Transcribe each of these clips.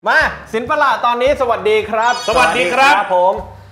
มาศิลปะละตอนนี้สวัสดีครับสวัสดีครับผม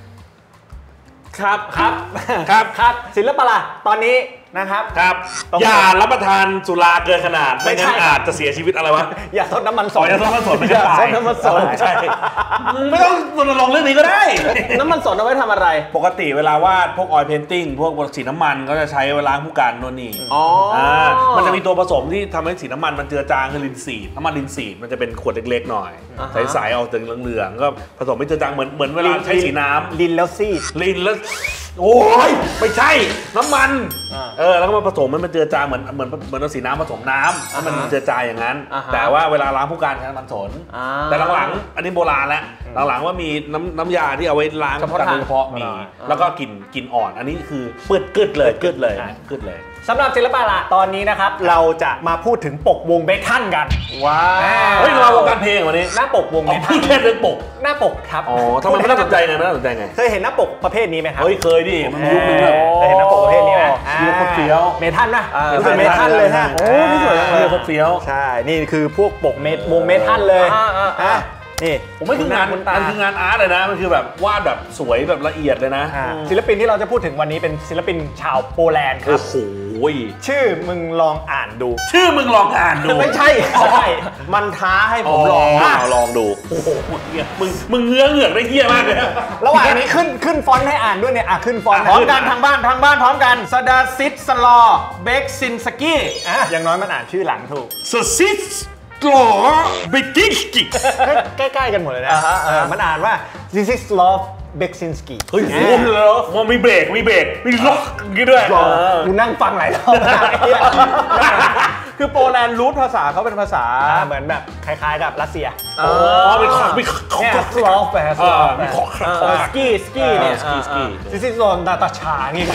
ครับศิลปะละตอนนี้นะครับอย่ารับประทานสุราเกินขนาดไม่งั้นอาจจะเสียชีวิตอะไรวะอย่าซดน้ำมันสดอย่าซดน้ำมันสดไม่ใช่ซดน้ำมันสดใช่ไม่ต้องรณรงค์เรื่องนี้ก็ได้น้ำมันสดเอาไว้ทำอะไรปกติเวลาวาดพวกออยล์เพนติ้งพวกสีน้ำมันก็จะใช้เวลาผู้การโน่นนี่มันจะมีตัวผสมที่ทำให้สีน้ำมันมันเจือจางคือลินซีดน้ำมันลินซีดมันจะเป็นขวดเล็กๆหน่อยใสๆออกจากเหลืองๆก็ผสมไม่เจือจางเหมือนเวลาใช้สีน้ำลินแล้วซีดลินแล้วโอ้ยไม่ใช่น้ำมันแล้วก็มาผสมมันเจือจางเหมือนเอาสีน้ำผสมน้ำให้มันเจือจางอย่างนั้นแต่ว่าเวลาล้างผู้การใช้น้ำมันสนแต่หลังๆอันนี้โบราณแล้วหลังๆว่ามีน้ำยาที่เอาไว้ล้างผู้การโดยเฉพาะมีแล้วก็กลิ่นอ่อนอันนี้คือเปื้อนกึดเลยสำหรับศิลปะละตอนนี้นะครับเราจะมาพูดถึงปกวงเบทันกันว้าวเฮ้ยเราวงการเพลงวันนี้หน้าปกวงเบทันแค่เรื่องปกหน้าปกครับอ๋อทำไมไม่น่าสนใจไงเคยเห็นหน้าปกประเภทนี้ไหมครับเฮ้ยเคยดิมันยุคนึงเคยเห็นหน้าปกประเภทนี้ไหมยุคเฟี้ยวเมทัลนะเมทัลเลยฮะโอ้นี่สวยจังเลยเฟี้ยวใช่นี่คือพวกปกวงเมทัลเลยนี่ผมไม่คืองานมันคืองานอาร์ตเลยนะมันคือแบบวาดแบบสวยแบบละเอียดเลยนะศิลปินที่เราจะพูดถึงวันนี้เป็นศิลปินชาวโปแลนด์ครับโอ้โหชื่อมึงลองอ่านดูไม่ใช่มันท้าให้ผมลองดูโอ้โหมึงเงื้อเหงือกได้เหี้ยมากเลยระหว่างนี้ขึ้นฟอนต์ให้อ่านด้วยเนี่ยขึ้นฟอนต์พร้อมกันทางบ้านพร้อมกันซาดาซิสลอเบกซินสกี้อย่างน้อยมันอ่านชื่อหลังถูกซาซิสกลอเบกิสกิใกล้ๆกันหมดเลยนะมันอ่านว่า This is love Beksinski เฮ้ยโอ้โหมันมีเบรกมีล็อกงี้ด้วยกูนั่งฟังหลายรอบคือโปแลนด์รูทภาษาเขาเป็นภาษาเหมือนแบบคล้ายๆกับรัสเซียเป็นของสลอฟแบบสกี้เนี่ยซิซิโซนดาตาชานี่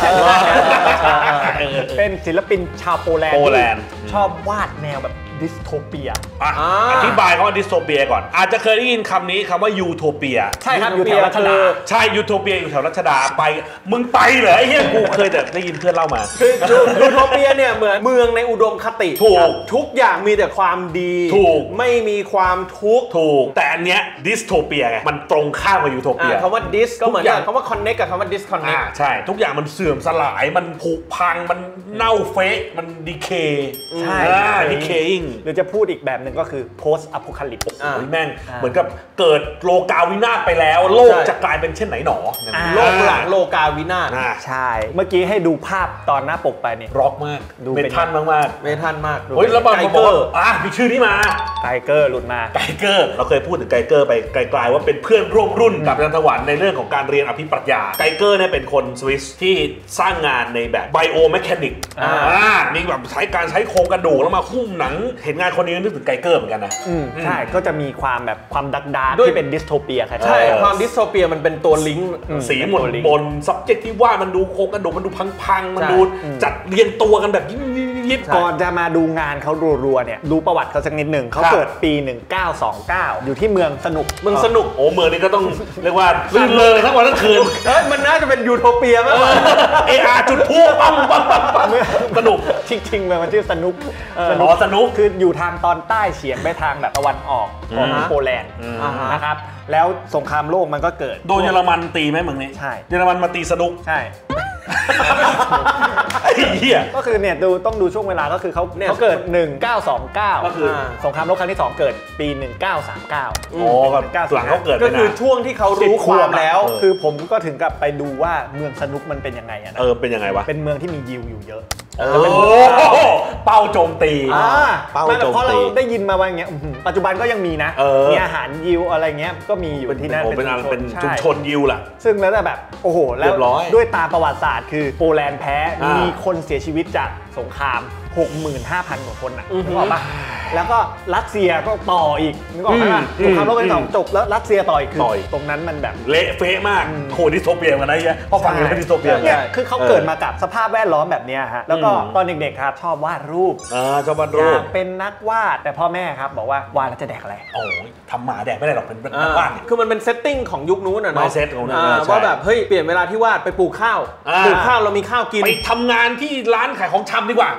เป็นศิลปินชาวโปแลนด์ชอบวาดแนวแบบดิสโทเปียอธิบายคำว่าดิสโทเปียก่อนอาจจะเคยได้ยินคำนี้คำว่ายูโทเปียใช่ครับอยู่แถวรัชดาใช่ยูโทเปียอยู่แถวรัชดาไปมึงไปเหรอไอ้เหี้ยกูเคยแต่ได้ยินเพื่อนเล่ามาคือยูโทเปียเนี่ยเหมือนเมืองในอุดมคติถูกทุกอย่างมีแต่ความดีถูกไม่มีความทุกข์ถูกแต่อันเนี้ยดิสโทเปียไงมันตรงข้ามกับยูโทเปียคำว่าดิสก็เหมือนคำว่าคอนเนคกับคำว่าดิสคอนเนคใช่ทุกอย่างมันเสื่อมสลายมันผุพังมันเน่าเฟะมันดีเคใช่ดีเคอิงหรือจะพูดอีกแบบหนึ่งก็คือ post apocalypse โอ้ยแม่งเหมือนกับเกิดโลกาวินาศไปแล้วโลกจะกลายเป็นเช่นไหนหนอโลกหลังโลกาวินาศใช่เมื่อกี้ให้ดูภาพตอนหน้าปกไปเนี่ยร็อกมากเมทัลมากเมทัลมากเฮ้ยแล้วบางคนบอกมีชื่อนี้มาไกเกอร์หลุดมาไกเกอร์เราเคยพูดถึงไกเกอร์ไปไกลๆว่าเป็นเพื่อนร่วมรุ่นกับนันทวันในเรื่องของการเรียนอภิปรัชญาไกเกอร์เนี่ยเป็นคนสวิสที่สร้างงานในแบบไบโอแมคานิกมีแบบใช้โครงกระดูกแล้วมาหุ้มหนังเห็นงานคนนี้นึกถึงไกเกอร์เหมือนกันนะใช่ก็จะมีความแบบความดักดาที่เป็นดิสโทเปียใช่ความดิสโทเปียมันเป็นตัวลิงก์สีหมดบน subject ที่ว่ามันดูโครงกระดูกมันดูพังๆมันดูจัดเรียงตัวกันแบบยิบก่อนจะมาดูงานเขารัวๆเนี่ยดูประวัติเขาสักนิดหนึ่งเขาเกิดปี1929อยู่ที่เมืองสนุกโอ้เมืองนี้ก็ต้องเรียกว่าลื่นเลยทั้งวันทั้งคืนมันน่าจะเป็นยูโทเปียมากจุดพูปั๊มสนุกจริงๆมันชื่อสนุกคืออยู่ทางตอนใต้เฉียงไปทางแบบตะวันออกของโปแลนด์นะครับแล้วสงครามโลกมันก็เกิดโดนเยอรมันตีไหมเมืองนี้ใช่เยอรมันมาตีสนุกใช่ก็คือเนี่ยต้องดูช่วงเวลาก็คือเขาเกิด1929ก็คือสงครามโลกครั้งที่2เกิดปี1939 โอ้แบบหลังเขาเกิดก็คือช่วงที่เขารู้ความแล้วคือผมก็ถึงกับไปดูว่าเมืองสนุกมันเป็นยังไงนะเป็นยังไงวะเป็นเมืองที่มียิวอยู่เยอะเป้าโจมตีเพราะเราได้ยินมาว่าอย่างเงี้ยปัจจุบันก็ยังมีนะมีอาหารยิวอะไรเงี้ยก็มีอยู่ที่นั่นเป็นชุมชนยิวล่ะซึ่งแล้วแต่แบบโอ้โหแล้วด้วยตามประวัติศาสตร์คือโปแลนด์แพ้มีคนเสียชีวิตจากสงคราม 65,000 กว่าคนอ่ะนึกออกปะแล้วก็รัสเซียก็ต่ออีกนึกออกไหมว่าสงครามโลกครั้งที่2จบแล้วรัสเซียต่ออีกคือตรงนั้นมันแบบเละเฟะมากโหดิสโทเปียกันนะเฮียพอฟังแล้วดิสโทเปียเนี่ยคือเขาเกิดมากับสภาพแวดล้อมแบบนี้ฮะแล้วก็ตอนเด็กๆครับชอบวาดรูปชอบวาดรูปอยากเป็นนักวาดแต่พ่อแม่ครับบอกว่าวาดแล้วจะแดกอะไรโอ้ยทำหมาแดกไม่ได้หรอกเป็นนักวาดคือมันเป็นเซตติ้งของยุคนู้นอ่ะเนาะเซตของนู้นว่าแบบเฮ้ยเปลี่ยนเวลาที่วาดไปปลูกข้าวเรามีข้าวกินไปทำงานที่ร้านขายของชำดีกว่าเป็น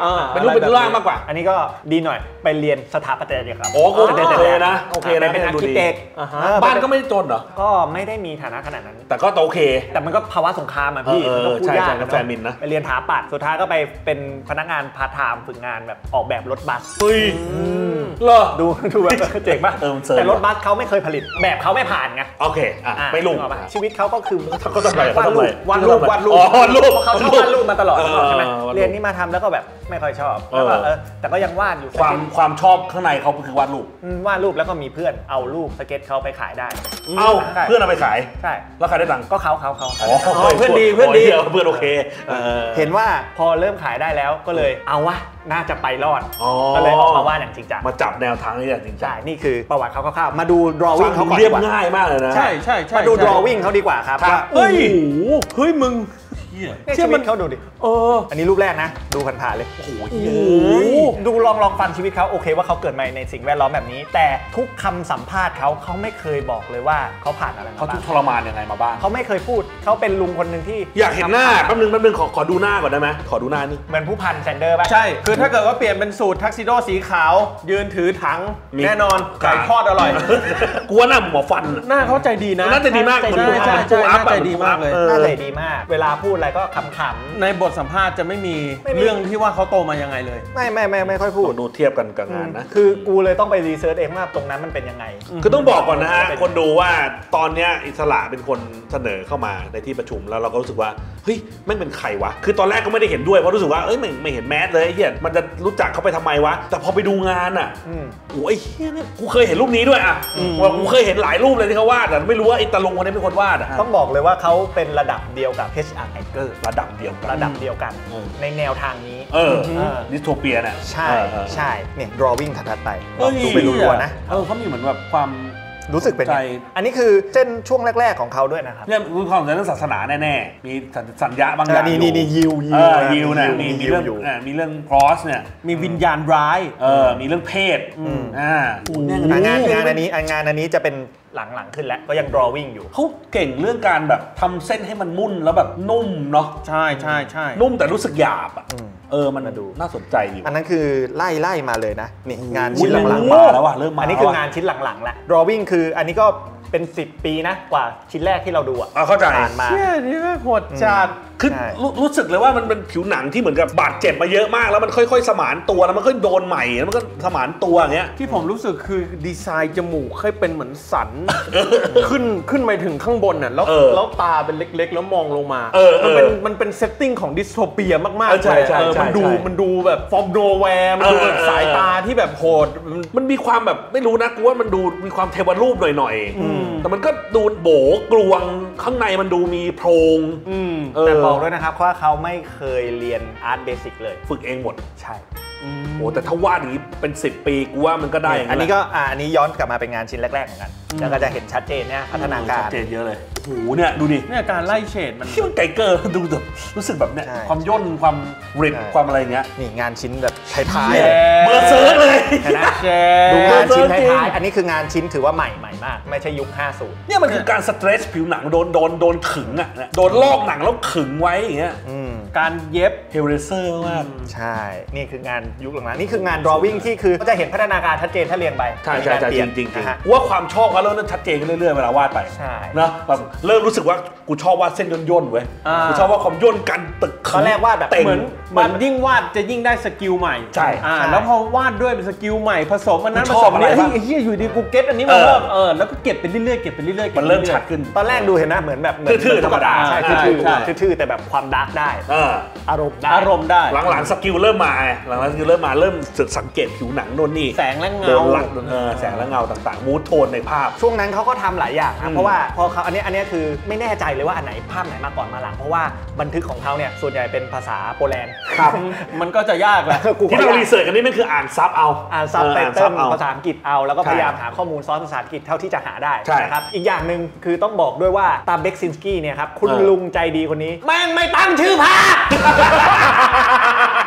เป็นร่างมากกว่าอันนี้ก็ดีหน่อยไปเรียนสถาปัตยกรรมโอเคนะโอเคนะเป็นอาร์คิเต็กบ้านก็ไม่จนเหรอก็ไม่ได้มีฐานะขนาดนั้นแต่ก็โอเคแต่มันก็ภาวะสงครามอ่ะพี่มันก็พูดยากนะแฟมินนะไปเรียนถาปัตย์สุดท้ายก็ไปเป็นพนักงานพาร์ทไทม์ฝึกงานแบบออกแบบรถบัสเฮ้ยเหรอดูแบบเจ๋งป่ะแต่รถบัสเขาไม่เคยผลิตแบบเขาไม่ผ่านไงโอเคไม่รู้ชีวิตเขาก็คือเขาต้องวาดรูปเขาชอบวาดรูปมาตลอดใช่ไหมเรียนนี่มาทำแล้วก็แบบไม่ค่อยชอบแล้วก็แต่ก็ยังวาดอยู่ความชอบข้างในเขาคือวาดรูปแล้วก็มีเพื่อนเอารูปสเก็ตเขาไปขายได้เพื่อนเอาไปขายใช่แล้วใครได้ตังค์ก็เขาเพื่อนดีเพื่อนโอเคเห็นว่าพอเริ่มขายได้แล้วก็เลยเอาวะน่าจะไปรอดก็เลยออกมาวาดอย่างจริงจังมาจับแนวทางนี้อย่างจริงจังใช่นี่คือประวัติเขาคร่าวๆมาดู drawing เขาก่อนเรียบง่ายมากเลยนะใช่มาดู drawing เขาดีกว่าครับว่าเฮ้ยมึงเชื่อมันเขาดูดิอันนี้รูปแรกนะดูผ่านๆเลยโอ้โหดูลองฟังชีวิตเขาโอเคว่าเขาเกิดมาในสิ่งแวดล้อมแบบนี้แต่ทุกคำสัมภาษณ์เขาไม่เคยบอกเลยว่าเขาผ่านอะไรมาเขาทุกทรมานยังไงมาบ้างเขาไม่เคยพูดเขาเป็นลุงคนหนึ่งที่อยากเห็นหน้าแป๊บนึงขอดูหน้าก่อนได้ไหมขอดูหน้านี่เหมือนผู้พันแซนเดอร์ป่ะใช่คือถ้าเกิดว่าเปลี่ยนเป็นสูตรทักซิโดสีขาวยืนถือถังแน่นอนไก่ทอดอร่อยกลัวหน้าหมอฟันหน้าเขาใจดีนะน่าจะดีมากใช่ใจดีมากเลยน่าใจดีมากเวลาพูดอะไรก็ขำในบทสัมภาษณ์จะไม่มีเรื่องที่ว่าเขาโตมายังไงเลยไม่ค่อยพูดดูเทียบกันกับงานนะคือกูเลยต้องไปรีเสิร์ชเองว่าตรงนั้นมันเป็นยังไงคือต้องบอกก่อนนะฮะคนดูว่าตอนนี้อิสระเป็นคนเสนอเข้ามาในที่ประชุมแล้วเราก็รู้สึกว่าเฮ้ยไม่เป็นใครวะคือตอนแรกก็ไม่ได้เห็นด้วยเพราะรู้สึกว่าเอ้ยไม่เห็นแมสเลยไอ้เหี้ยมันจะรู้จักเขาไปทำไมวะแต่พอไปดูงานอ่ะโอ้ยเหี้ยเนี่ยกูเคยเห็นรูปนี้ด้วยอ่ะว่ากูเคยเห็นหลายรูปเลยที่เขาวาดแต่ไม่รู้ว่าไอ้ตาลุงคนนี้เป็นคนวาดอ่ะต้องบอกเลยว่าเขาเป็นระดับเดียวกับ H.R. Giger ระดับเดียวกันในแนวทางนี้ดิสโทเปียเนี่ยใช่เนี่ย drawing ถัดไปดูไปรัวๆนะเขามีเหมือนแบบความรู้สึกเป็นไงอันนี้คือเส้นช่วงแรกๆของเขาด้วยนะครับเนี่ยคือความสนใจเรื่องศาสนาแน่ๆมีสัญญาบางอย่างนี่ยิวเนี่ยมีเรื่องครอสเนี่ยมีวิญญาณร้ายมีเรื่องเพศงานอันนี้จะเป็นหลังขึ้นแล้วก็ยัง drawing อยู่เขาเก่งเรื่องการแบบทำเส้นให้มันมุ่นแล้วแบบนุ่มเนาะใช่นุ่มแต่รู้สึกหยาบอ่ะมันดูน่าสนใจอยู่อันนั้นคือไล่มาเลยนะนี่งานชิ้นหลังๆมาแล้วว่ะเริ่มมาอันนี้คืองานชิ้นหลังๆแล้ว drawing คืออันนี้ก็เป็น10 ปีนะกว่าชิ้นแรกที่เราดูเข้าใจผ่านมานี่ก็โหดจัดคือรู้สึกเลยว่ามันเป็นผิวหนังที่เหมือนกับบาดเจ็บมาเยอะมากแล้วมันค่อยๆสมานตัวแล้วมันก็โดนใหม่แล้วมันก็สมานตัวอย่างเงี้ยที่ผมรู้สึกคือดีไซน์จมูกให้เป็นเหมือนสันขึ้นไปถึงข้างบนน่ะแล้วตาเป็นเล็กๆแล้วมองลงมามันเป็นเซตติ้งของดิสโทเปียมากๆเลยมันดูแบบฟอร์มโนแวร์มันดูแบบสายตาที่แบบโหดมันมีความแบบไม่รู้นะกูว่ามันดูมีความเทวรูปหน่อยๆแต่มันก็ดูโบกลวงข้างในมันดูมีโพรงแต่บอกด้วยนะครับว่าเขาไม่เคยเรียนอาร์ตเบสิกเลยฝึกเองหมดใช่โอ้แต่ถ้าวาดอย่างนี้เป็น10 ปีกูว่ามันก็ได้อย่างนี้อันนี้ก็อันนี้ย้อนกลับมาเป็นงานชิ้นแรกๆเหมือนกันแล้วก็จะเห็นชัดเจนเนี่ยพัฒนาการชัดเจนเยอะเลยโอ้โหเนี่ยดูดิเนี่ยการไล่เฉดมันที่มันไกเกอร์ดูแบบรู้สึกแบบเนี่ยความย่นความริบความอะไรเงี้ยนี่งานชิ้นแบบท้ายๆเบอร์เซิร์ฟเลยนะดูงานชิ้นท้ายๆอันนี้คืองานชิ้นถือว่าใหม่มากไม่ใช่ยุค50 เนี่ยมันคือการสเตรสผิวหนังโดนขึงอ่ะโดนลอกหนังแล้วขึงไว้อย่างเงี้ยการเย็บเฮลเรเซอร์มากใช่นี่คืองานยุคหลังๆนี่คืองาน drawing ที่คือจะเห็นพัฒนาการชัดเจนถ้าเรียงไปใช่จริงว่าความชอบเขาเริ่มชัดเจนขึ้นเรื่อยๆเวลาวาดไปนะแบบเริ่มรู้สึกว่ากูชอบวาดเส้นย่นๆเว้ยกูชอบว่าความย่นกันตึกตอนแรกวาดแบบเหมือนยิ่งวาดจะยิ่งได้สกิลใหม่ใช่แล้วพอวาดด้วยเป็นสกิลใหม่ผสมอันนั้นผสมนี่เฮียอยู่ดีกูเก็ตอันนี้มาเพิ่มแล้วก็เก็บไปเรื่อยๆมันเริ่มชัดขึ้นตอนแรกดูเห็นนะเหมือนแบบทื่อธรรมดาใช่ทื่อแต่แบบความดาร์กได้อารมณ์ได้หลังสกิลเริ่มมาเริ่มสังเกตผิวหนังโน่นนี่แสงและเงาแสงและเงาต่างๆมูดโทนในภาพช่วงนั้นเขาก็ทำหลายอย่างนะเพราะว่าพอเขาอันนี้คือไม่แน่ใจเลยว่าอันไหนภาพไหนมาก่อนมาหลังเพราะว่าบันทึกของเขาเนี่ยส่วนใหญ่เป็นภาษาโปแลนด์ครับมันก็จะยากแหละที่เรารีเสิร์ชกันนี่มันคืออ่านซับเอาซับไตเติ้ลภาษาอังกฤษเอาแล้วก็พยายามหาข้อมูลซ้อนภาษาอังกฤษเท่าที่จะหาได้นะครับอีกอย่างหนึ่งคือต้องบอกด้วยว่าตามเบ็กซินสกี้เนี่ยครับคุณลุงใจดีคนนี้แม่งไม่ตั้งชื่อภาพ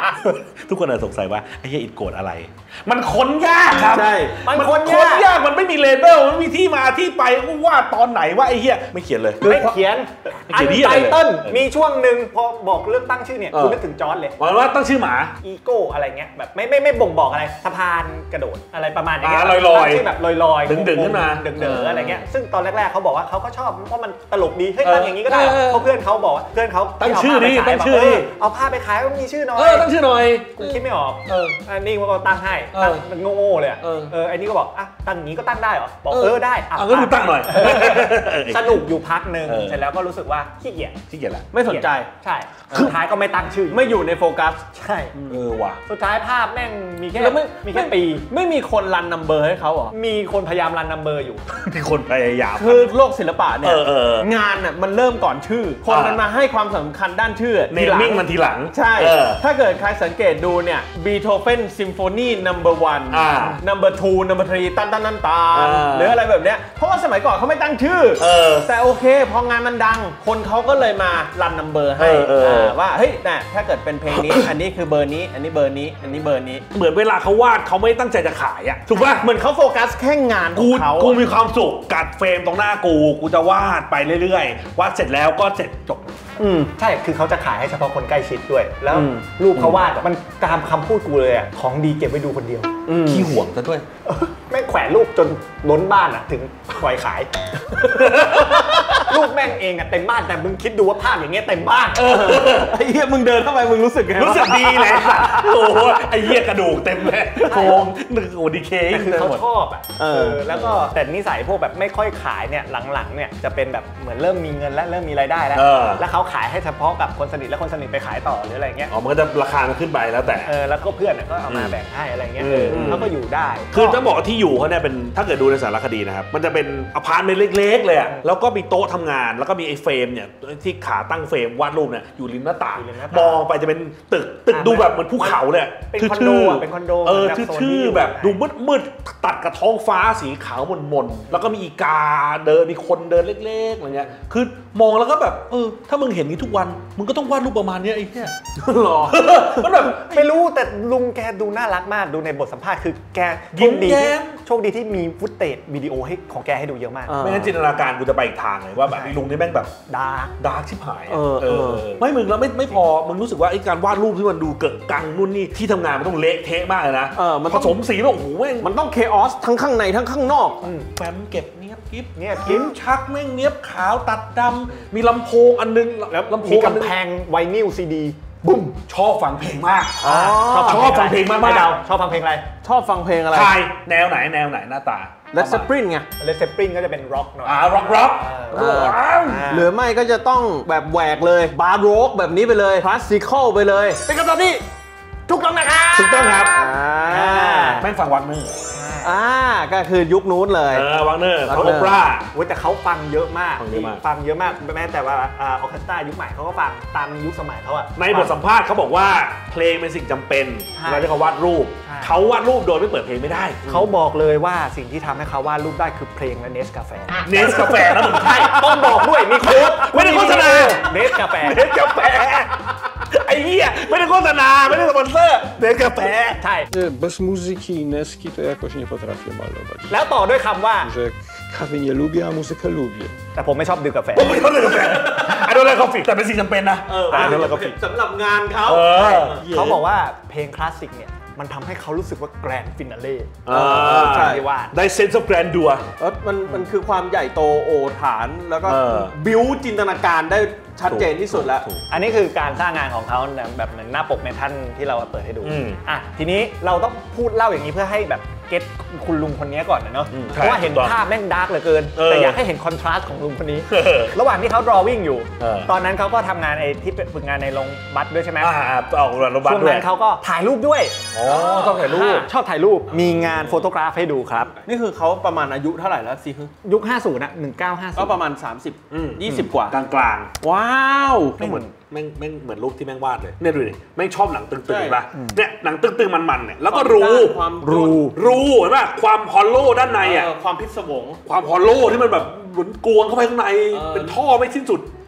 ทุกคนสงสัยว่าไอ้เหี้ยอิดโกรธอะไรมันค้นยากครับใช่มันค้นยากมันไม่มีเลเบลมันไม่มีที่มาที่ไปว่าตอนไหนว่าไอ้เหี้ยไม่เขียนเลยไม่เขียนอันไตเติ้ลมีช่วงหนึ่งพอบอกเรื่องตั้งชื่อเนี่ยคุณนึกถึงจอร์จเลยว่าตั้งชื่อหมาอีโก้อะไรเงี้ยแบบไม่บ่งบอกอะไรสะพานกระโดดอะไรประมาณอย่างเงี้ยลอยชื่อแบบลอยดึงขึ้นมาดึงอะไรเงี้ยซึ่งตอนแรกๆเขาบอกว่าเขาก็ชอบเพราะมันตลกดีเฮ้ยตั้งอย่างนี้ก็ได้เพราะเพื่อนเขาบอกว่าเพื่อนเขาตั้งชื่อนี้เอาผ้าไปขายก็มีชื่อหน่อยตั้งชื่อหน่อยคุณคิดไม่ออกอันนี้ก็ตั้งให้มันโง่เลยอันนี้ก็บอกอ่ะตั้งอย่างนี้ก็ตั้งได้เหรอบอกได้ก็ดูตั้งหน่อยสนุกอยู่พักหนึ่งเสร็จแล้วก็รู้สึกว่าขี้เกียจแล้วไม่สนใจใช่สุดท้ายก็ไม่ตั้งชื่อไม่อยู่ในโฟกัสใช่ว่ะสุดท้ายภาพแม่งมีแค่ปีไม่มีคนรันนัมเบอร์ให้เขาเหรอมีคนพยายามรันนัมเบอร์อยู่มีคนพยายามคือโลกศิลปะเนี่ยงานน่ะมันเริ่มก่อนชื่อคนมันมาให้ความสำคัญด้านชื่อเนมมิ่งมันทีหลังใช่ถ้าเกิดใครสังเกตดูเนี่ยบีโธเฟนซิมโฟนีนัมเบอร์1นัมเบอร์2นัมเบอร์3ตันหรืออะไรแบบเนี้ยเพราะว่าสมัยก่อนเขาไม่ตั้งชื่อแต่โอเคพองานมันดังคนเขาก็เลยมารันนัมเบอร์ให้ว่าเฮ้ยนะถ้าเกิดเป็นเพลงนี้อันนี้คือเบอร์นี้อันนี้เบอร์นี้อันนี้เบอร์นี้เหมือนเวลาเขาวาดเขาไม่ตั้งใจจะขายอ่ะถูกป่ะเหมือนเขาโฟกัสแค่งานของเขากูมีความสุขกัดเฟรมตรงหน้ากูจะวาดไปเรื่อยๆวาดเสร็จแล้วก็เสร็จจบใช่คือเขาจะขายให้เฉพาะคนใกล้ชิดด้วยแล้วรูปเขาวาดมันตามคำพูดกูเลยอ่ะของดีเก็บไว้ดูคนเดียวขี้ห่วงซะด้วยแม่งแขวนรูปจนล้นบ้านอ่ะถึงปล่อยขายรูปแม่งเองอ่ะเต็มบ้านแต่มึงคิดดูว่าภาพอย่างเงี้ยเต็มบ้านไอ้เหี้ยมึงเดินเข้าไปมึงรู้สึกไงรู้สึกดีเลยสัสโอ้โหไอ้เหี้ยกระดูกเต็มเลยโครงโอ้ดีเคคือเขาชอบอ่ะแล้วก็แต่นิสัยพวกแบบไม่ค่อยขายเนี่ยหลังๆเนี่ยจะเป็นแบบเหมือนเริ่มมีเงินและเริ่มมีรายได้แล้วเขาขายให้เฉพาะกับคนสนิทและคนสนิทไปขายต่อหรืออะไรเงี้ยมันก็จะราคามันขึ้นไปแล้วแต่แล้วก็เพื่อนก็เอามาแบ่งให้อะไรเงี้ยเขาก็อยู่ได้คือจะบอกที่อยู่เขาเนี่ยเป็นถ้าเกิดดูในสารคดีนะครับมันจะเป็นอพาร์ตเมนต์เล็กๆเลยอ่ะแล้วก็มีโต๊ะทำงานแล้วก็มีไอ้เฟรมเนี่ยที่ขาตั้งเฟรมวาดรูปเนี่ยอยู่ริมหน้าต่างมองไปจะเป็นตึกดูแบบเหมือนภูเขาเลยเป็นคอนโดเป็นคอนโดชื่อแบบดูมืดตัดกับท้องฟ้าสีขาวมนๆแล้วก็มีอีกาเดินมีคนเดินเล็กๆอะไรเงี้ยคือมองแล้วก็แบบถ้ามึงเห็นนี้ทุกวันมึงก็ต้องวาดรูปประมาณนี้ไอ้เหี้ยหรอมันแบบไม่รู้แต่ลุงแกดูน่ารักมากดูในบทสัมภาษณ์คือแกยิ้มดีโชคดีที่มีฟุตเตจวิดีโอให้ของแกให้ดูเยอะมากไม่งั้นจินตนาการกูจะไปอีกทางเลยว่าแบบลุงนี่แม่งแบบดาร์กชิบหายไม่มึงแล้วไม่พอมึงรู้สึกว่าไอ้การวาดรูปที่มันดูเกิดกังนู่นนี่ที่ทำงานมันต้องเละเทะมากเลยนะมันผสมสีแล้วโอ้โหแม่งมันต้องเคออสทั้งข้างในทั้งข้างนอกแฟ้มเก็บเนี้ยกิ๊บชักแม่งเนี้ยขาวตัดดำมีลำโพงอันนึงแล้วลำโพงกำแพงไวนิลซีดีบุ้มชอบฟังเพลงมากชอบฟังเพลงมากชอบฟังเพลงอะไรชอบฟังเพลงอะไรใช่แนวไหนหน้าตาเลดเซปรินไงเลดเซปรินก็จะเป็นร็อกหน่อยร็อกหรือไม่ก็จะต้องแบบแหวกเลยบาร์โรกแบบนี้ไปเลยคลาสสิคอลไปเลยเป็นคำตอบที่ถูกต้องนะครับถูกต้องครับแม่งฟังวังนึงก็คือยุคนู้นเลยวังเนอร์เขาโอเปร่าแต่เขาฟังเยอะมากฟังเยอะมากแม้แต่ว่าออเคสตรายุคใหม่เขาก็ฟังตามยุคสมัยเขาอะในบทสัมภาษณ์เขาบอกว่าเพลงเป็นสิ่งจำเป็นเวลาที่เขาวาดรูปเขาวาดรูปโดยไม่เปิดเพลงไม่ได้เขาบอกเลยว่าสิ่งที่ทำให้เขาวาดรูปได้คือเพลงและเนสกาแฟนะผมใช่ต้องบอกด้วยมีโค้ดไม่ได้โฆษณาเนสกาแฟไอ้เหี้ยไม่ได้โฆษณาไม่ได้สปอนเซอร์เนสกาแฟใช่ bez muzyki Neski to jakoś nie potrafię malować แล้วต่อด้วยคำว่า że kawy nie lubię a muzykę lubię แต่ผมไม่ชอบดื่มกาแฟผมไม่ชอบดื่มกาแฟI don't like coffee แต่เป็นสิ่งจำเป็นนะ I don't like coffee สำหรับงานเขาบอกว่าเพลงคลาสสิกเนี่ยมันทำให้เขารู้สึกว่าแกรนด์ฟินาเล่ใช่ว่าได้เซนส์ออฟแกรนดัวมันคือความใหญ่โตโอฐานแล้วก็บิวจินตนาการได้ชัดเจนที่สุดแล้วอันนี้คือการสร้างงานของเขาแบบเหมือนหน้าปกในท่านที่เราเปิดให้ดูทีนี้เราต้องพูดเล่าอย่างนี้เพื่อให้แบบเก็ตคุณลุงคนนี้ก่อนนะเนาะเพราะว่าเห็นภาพแม่งดาร์กเหลือเกินแต่อยากให้เห็นคอนทราสต์ของลุงคนนี้ระหว่างที่เขา drawing อยู่ตอนนั้นเขาก็ทำงานไอ้ที่ฝึกงานในโรงบัสด้วยใช่ไหมออกโรงบัสด้วยช่วงนั้นเขาก็ถ่ายรูปด้วยชอบถ่ายรูปมีงานโฟโตกราฟให้ดูครับนี่คือเขาประมาณอายุเท่าไหร่แล้วสิยุค50นะ1950 ก็ประมาณ30 20กว่ากลางว้าวไม่เหมือนแม่งเหมือนรูปที่แม่งวาดเลยเนี่ยดูดิแม่งชอบหนังตึงๆป่ะเนี่ยหนังตึงๆมันๆเนี่ยแล้วก็รูเห็นป่ะความฮอลโลด้านในอ่ะความพิศวงความฮอลโลที่มันแบบเหมือนกวงเข้าไปข้างในเป็นท่อไม่สิ้นสุด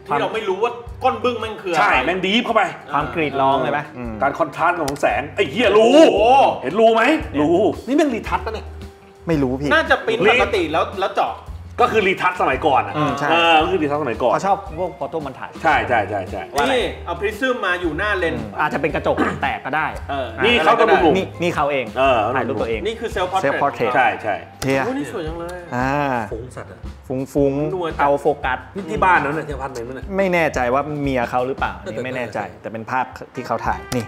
ที่เราไม่รู้ว่าก้นบึ้งมันคืออะไรใช่แม่งดีฟเข้าไปความกรีดร้องเลยไหมการคอนทราสต์ของแสงไอ้เหี้ยรู้เห็นรู้ไหมรู้นี่แม่งรีทัชปะเนี่ยไม่รู้พี่น่าจะปริ้นปกติแล้วเจาะก็คือรีทัชสมัยก่อนอ่ะใช่ก็คือรีทัชสมัยก่อนเขาชอบพวกโฟโต้มันถ่ายใช่นี่เอาพริซึมมาอยู่หน้าเลนส์อาจจะเป็นกระจกแตกก็ได้นี่เขาก็ดูนี่เขาเองถ่ายรูปตัวเองนี่คือเซลฟ์พอร์เทรตใช่เทียนี่สวยจังเลยฟุ้งสัตว์ฟุ้งเอาโฟกัสที่บ้านนั้นเนี่ยที่พันเลยนั่นน่ะไม่แน่ใจว่าเมียเขาหรือเปล่านี่ไม่แน่ใจแต่เป็นภาพที่เขาถ่ายนี่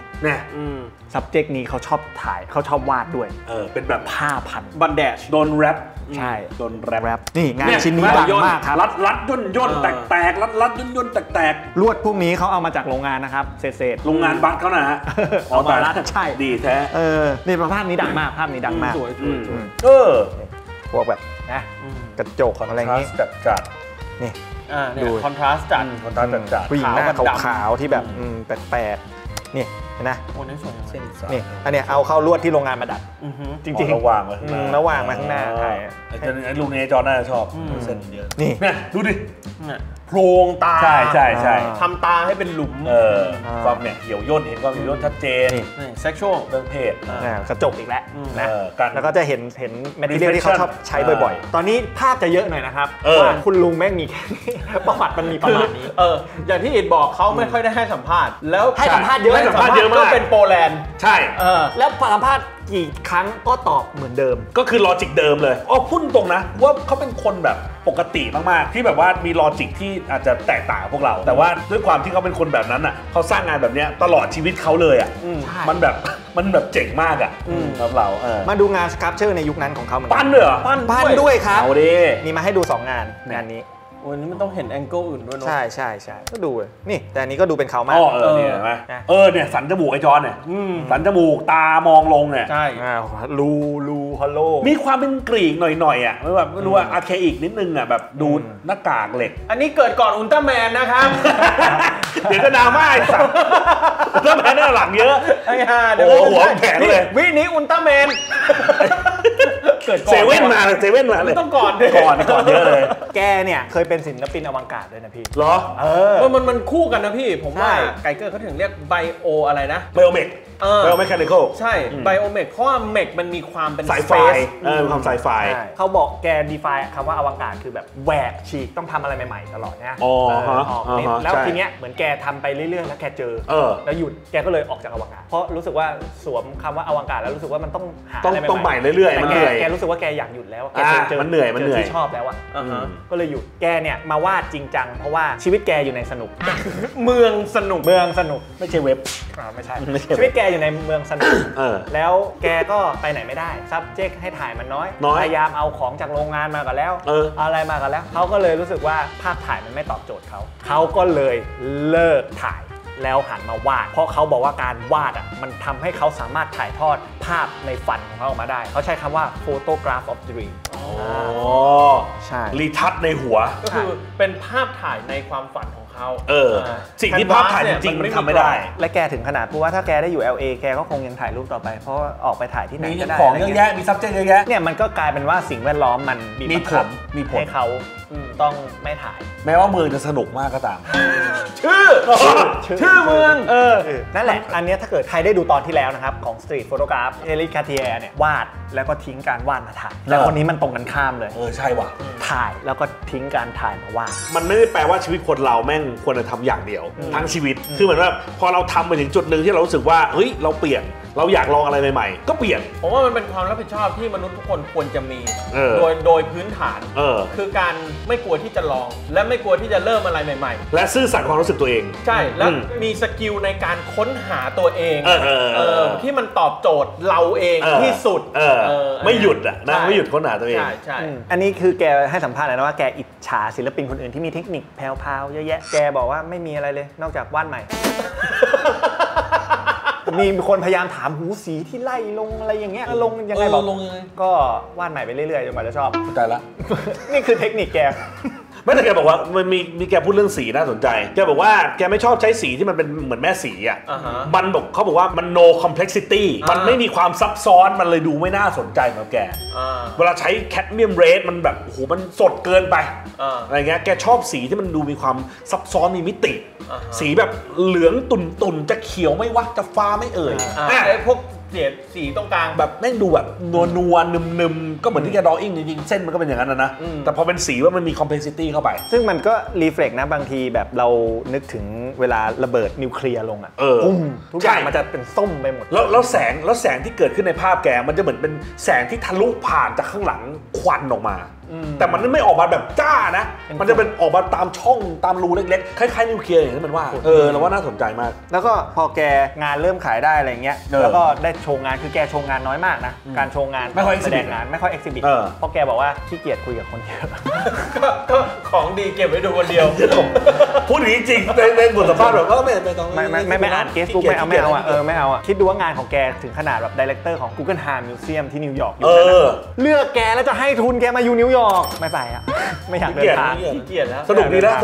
subject นี้เขาชอบถ่ายเขาชอบวาดด้วยเป็นแบบผ้าพันบันแดชโดนแรปใช่โดนแรปนี่งานชิ้นนี้ดังมากครับรัดย่นแตกรัดย่นแตกลวดพวกนี้เขาเอามาจากโรงงานนะครับเศษโรงงานบัตเขานะฮะเอามารัดใช่ดีแท้นี่ภาพนี้ดังมากภาพนี้ดังมากสวยพวกแบบนะกระจกอะไรอย่างนี้จัดนี่ดูคอนทราสต์จัดผู้หญิงหน้าขาวๆที่แบบแปลกๆนี่เห็นไหมโอ้นี่สวยนี่อันเนี้ยเอาเข้าลวดที่โรงงานมาดัดจริงๆระวางไว้ข้างหน้าถ่ายไอ้ลูกนี้จอน่าจะชอบเส้นเยอะนี่ดูดิโพรงตาใช่ทำตาให้เป็นหลุมความเนี่ยเหี่ยวย่นเห็นความเหี่ยวย่นชัดเจนนี่เซ็กชวลเรื่องเพศกระจกอีกแล้วนะแล้วก็จะเห็นแมททีเรียลที่เขาชอบใช้บ่อยๆตอนนี้ภาพจะเยอะหน่อยนะครับว่าคุณลุงแม่งมีแค่ประวัติมันมีประมาณนี้อย่างที่อิดบอกเขาไม่ค่อยได้ให้สัมภาษณ์แล้วให้สัมภาษณ์เยอะก็เป็นโปแลนด์ใช่แล้วสัมภาษณ์กี่ครั้งก็ตอบเหมือนเดิมก็คือลอจิกเดิมเลยพูดตรงนะว่าเขาเป็นคนแบบปกติมากๆที่แบบว่ามีลอจิกที่อาจจะแตกต่างพวกเราแต่ว่าด้วยความที่เขาเป็นคนแบบนั้นอ่ะเขาสร้างงานแบบนี้ตลอดชีวิตเขาเลยอ่ะมันแบบเจ๋งมากอ่ะครับเรามาดูงานสครับเชอร์ในยุคนั้นของเขาเหมือนกันปั้นด้วยเหรอปั้นด้วยครับเอาดินี่มาให้ดู2งานนี้วันนี้มันต้องเห็นแองเกิลอื่นด้วยเนาะใช่ก็ดูนี่แต่อันนี้ก็ดูเป็นเขามากเนี่ยไหมเนี่ยสันจมูกไอจอนเนี่ยสันจมูกตามองลงเนี่ยใช่รูฮอลโลมีความเป็นกรีกหน่อยอ่ะไม่รู้ว่าอาร์เคอีกนิดนึงอ่ะแบบดูหน้ากากเหล็กอันนี้เกิดก่อนอุลตร้าแมนนะครับเดี๋ยวจะดราม่าไอ้สัตว์อุลตร้าแมนหน้าหลังเยอะโอ้หัวแข็งเลยวินี้อุลตร้าแมนเกิดก่อนเซเว่นมาเลยต้องก่อนเยอะเลยแกเนี่ยเคยเป็นศิลปินอวกาศด้วยนะพี่เหรอมันคู่กันนะพี่ผมว่าไกเกอร์เขาถึงเรียกไบโออะไรนะไบโอเมกแมคานิคอลใช่ไบโอเมกเพราะว่าเมกมันมีความเป็นสายไฟความสายไฟเขาบอกแกดีไฟคำว่าอวกาศคือแบบแหวกฉีกต้องทำอะไรใหม่ๆตลอดนะแล้วทีเนี้ยเหมือนแกทำไปเรื่อยๆแล้วแกเจอแล้วหยุดแกก็เลยออกจากอวกาศเพราะรู้สึกว่าสวมคำว่าอวกาศแล้วรู้สึกว่ามันต้องหาอะไรใหม่เรื่อยๆมันเหนื่อยแกรู้สึกว่าแกอยากหยุดแล้วแกเจอมันเหนื่อยที่ชอบแล้วก็เลยหยุดแกเนี่ยมาวาดจริงจังเพราะว่าชีวิตแกอยู่ในสนุกเมืองสนุกไม่ใช่เว็บไม่ใช่ชีวิตแกอยู่ในเมืองสนุกแล้วแกก็ไปไหนไม่ได้ subject ให้ถ่ายมันน้อยพยายามเอาของจากโรงงานมากันแล้วอะไรมากันแล้วเขาก็เลยรู้สึกว่าภาพถ่ายมันไม่ตอบโจทย์เขาก็เลยเลิกถ่ายแล้วหันมาวาดเพราะเขาบอกว่าการวาดมันทำให้เขาสามารถถ่ายทอดภาพในฝันของเขาออกมาได้เขาใช้คำว่า photograph of dream ใช่รีทัชในหัวก็คือเป็นภาพถ่ายในความฝันของเขาสิ่งที่ภาพถ่ายจริงๆมันทำไม่ได้และแกถึงขนาดพูดว่าถ้าแกได้อยู่ LA แกก็คงยังถ่ายรูปต่อไปเพราะออกไปถ่ายที่ไหนก็ได้ของเยอะแยะมี subject เยอะแยะเนี่ยมันก็กลายเป็นว่าสิ่งแวดล้อมมันมีผลให้เขาต้องไม่ถ่ายแม้ว่าเมืองจะสนุกมากก็ตามชื่อเมืองนั่นแหละอันนี้ถ้าเกิดใครได้ดูตอนที่แล้วนะครับของ Street Photograph เอริก คาร์เทียร์เนี่ยวาดแล้วก็ทิ้งการวาดมาถ่ายแต่คนนี้มันตรงกันข้ามเลยใช่ว่ะถ่ายแล้วก็ทิ้งการถ่ายมาวาดมันไม่ได้แปลว่าชีวิตคนเราแม่งควรจะทำอย่างเดียวทั้งชีวิตคือเหมือนว่าพอเราทำไปถึงจุดหนึ่งที่เรารู้สึกว่าเฮ้ยเราเปลี่ยนเราอยากลองอะไรใหม่ๆก็เปลี่ยนผมว่ามันเป็นความรับผิดชอบที่มนุษย์ทุกคนควรจะมีโดยพื้นฐานคือการไม่กลัวที่จะลองและไม่กลัวที่จะเริ่มอะไรใหม่ๆและซื่อสัตย์ความรู้สึกตัวเองใช่แล้วมีสกิลในการค้นหาตัวเองที่มันตอบโจทย์เราเองที่สุดไม่หยุดนะไม่หยุดค้นหาตัวเองใช่อันนี้คือแกให้สัมภาษณ์เลยนะว่าแกอิจฉาศิลปินคนอื่นที่มีเทคนิคแพรวๆเยอะแยะแกบอกว่าไม่มีอะไรเลยนอกจากวาดใหม่มีคนพยายามถามหูสีที่ไล่ลงอะไรอย่างเงี้ยลงยังไงบอกก็วาดใหม่ไปเรื่อยๆจนกว่าจะชอบใจละนี่คือเทคนิคแกไม่แต่แกบอกว่ามันมีแกพูดเรื่องสีน่าสนใจแกบอกว่าแกไม่ชอบใช้สีที่มันเป็นเหมือนแม่สีอ่ะมันบอกเขาบอกว่ามัน no complexity มันไม่มีความซับซ้อนมันเลยดูไม่น่าสนใจเหมือนแกเวลาใช้แคดเมียมเรดมันแบบโอ้โหมันสดเกินไปอะไรเงี้ยแกชอบสีที่มันดูมีความซับซ้อนมีมิติสีแบบเหลืองตุ่นจะเขียวไม่วะจะฟ้าไม่เอ่ยไอ้พวกสีตรงกลางแบบแม่งดูแบบนัวนึมก็เหมือนที่แกดออิ่งจริงๆเส้นมันก็เป็นอย่างนั้นนะแต่พอเป็นสีว่ามันมี complexity เข้าไปซึ่งมันก็รีเฟล็กนะบางทีแบบเรานึกถึงเวลาระเบิดนิวเคลียร์ลงอ่ะทุกอย่างมันจะเป็นส้มไปหมดแล้วแสงที่เกิดขึ้นในภาพแกมันจะเหมือนเป็นแสงที่ทะลุผ่านจากข้างหลังควันออกมาแต่มันไม่ออกมาแบบจ้านะมันจะเป็นออกมาตามช่องตามรูเล็กๆคล้ายๆนิวเคลียร์อย่างที่มันว่าเราว่าน่าสนใจมากแล้วก็พอแกงานเริ่มขายได้อะไรเงี้ยแล้วก็ได้โชว์งานคือแกโชว์งานน้อยมากนะการโชว์งานไม่ค่อยแสดงงานไม่ค่อยเอ็กซิบิทเพราะแกบอกว่าขี้เกียจคุยกับคนเยอะก็ของดีเก็บไว้ดูคนเดียวพูดจริงๆในบทสัมภาษณ์แบบไม่ต้องไม่อ่านเกสบุ๊กไม่เอาไม่เอาคิดดูว่างานของแกถึงขนาดแบบไดเรคเตอร์ของ Guggenheim Museum ที่นิวยอร์กอยู่เลือกแกแล้วจะให้ทุนแกมาอยู่นิวยอร์กไม่ไปอ่ะไม่อยากเดินทางขี้เกียจแล้วสนุกดีนะ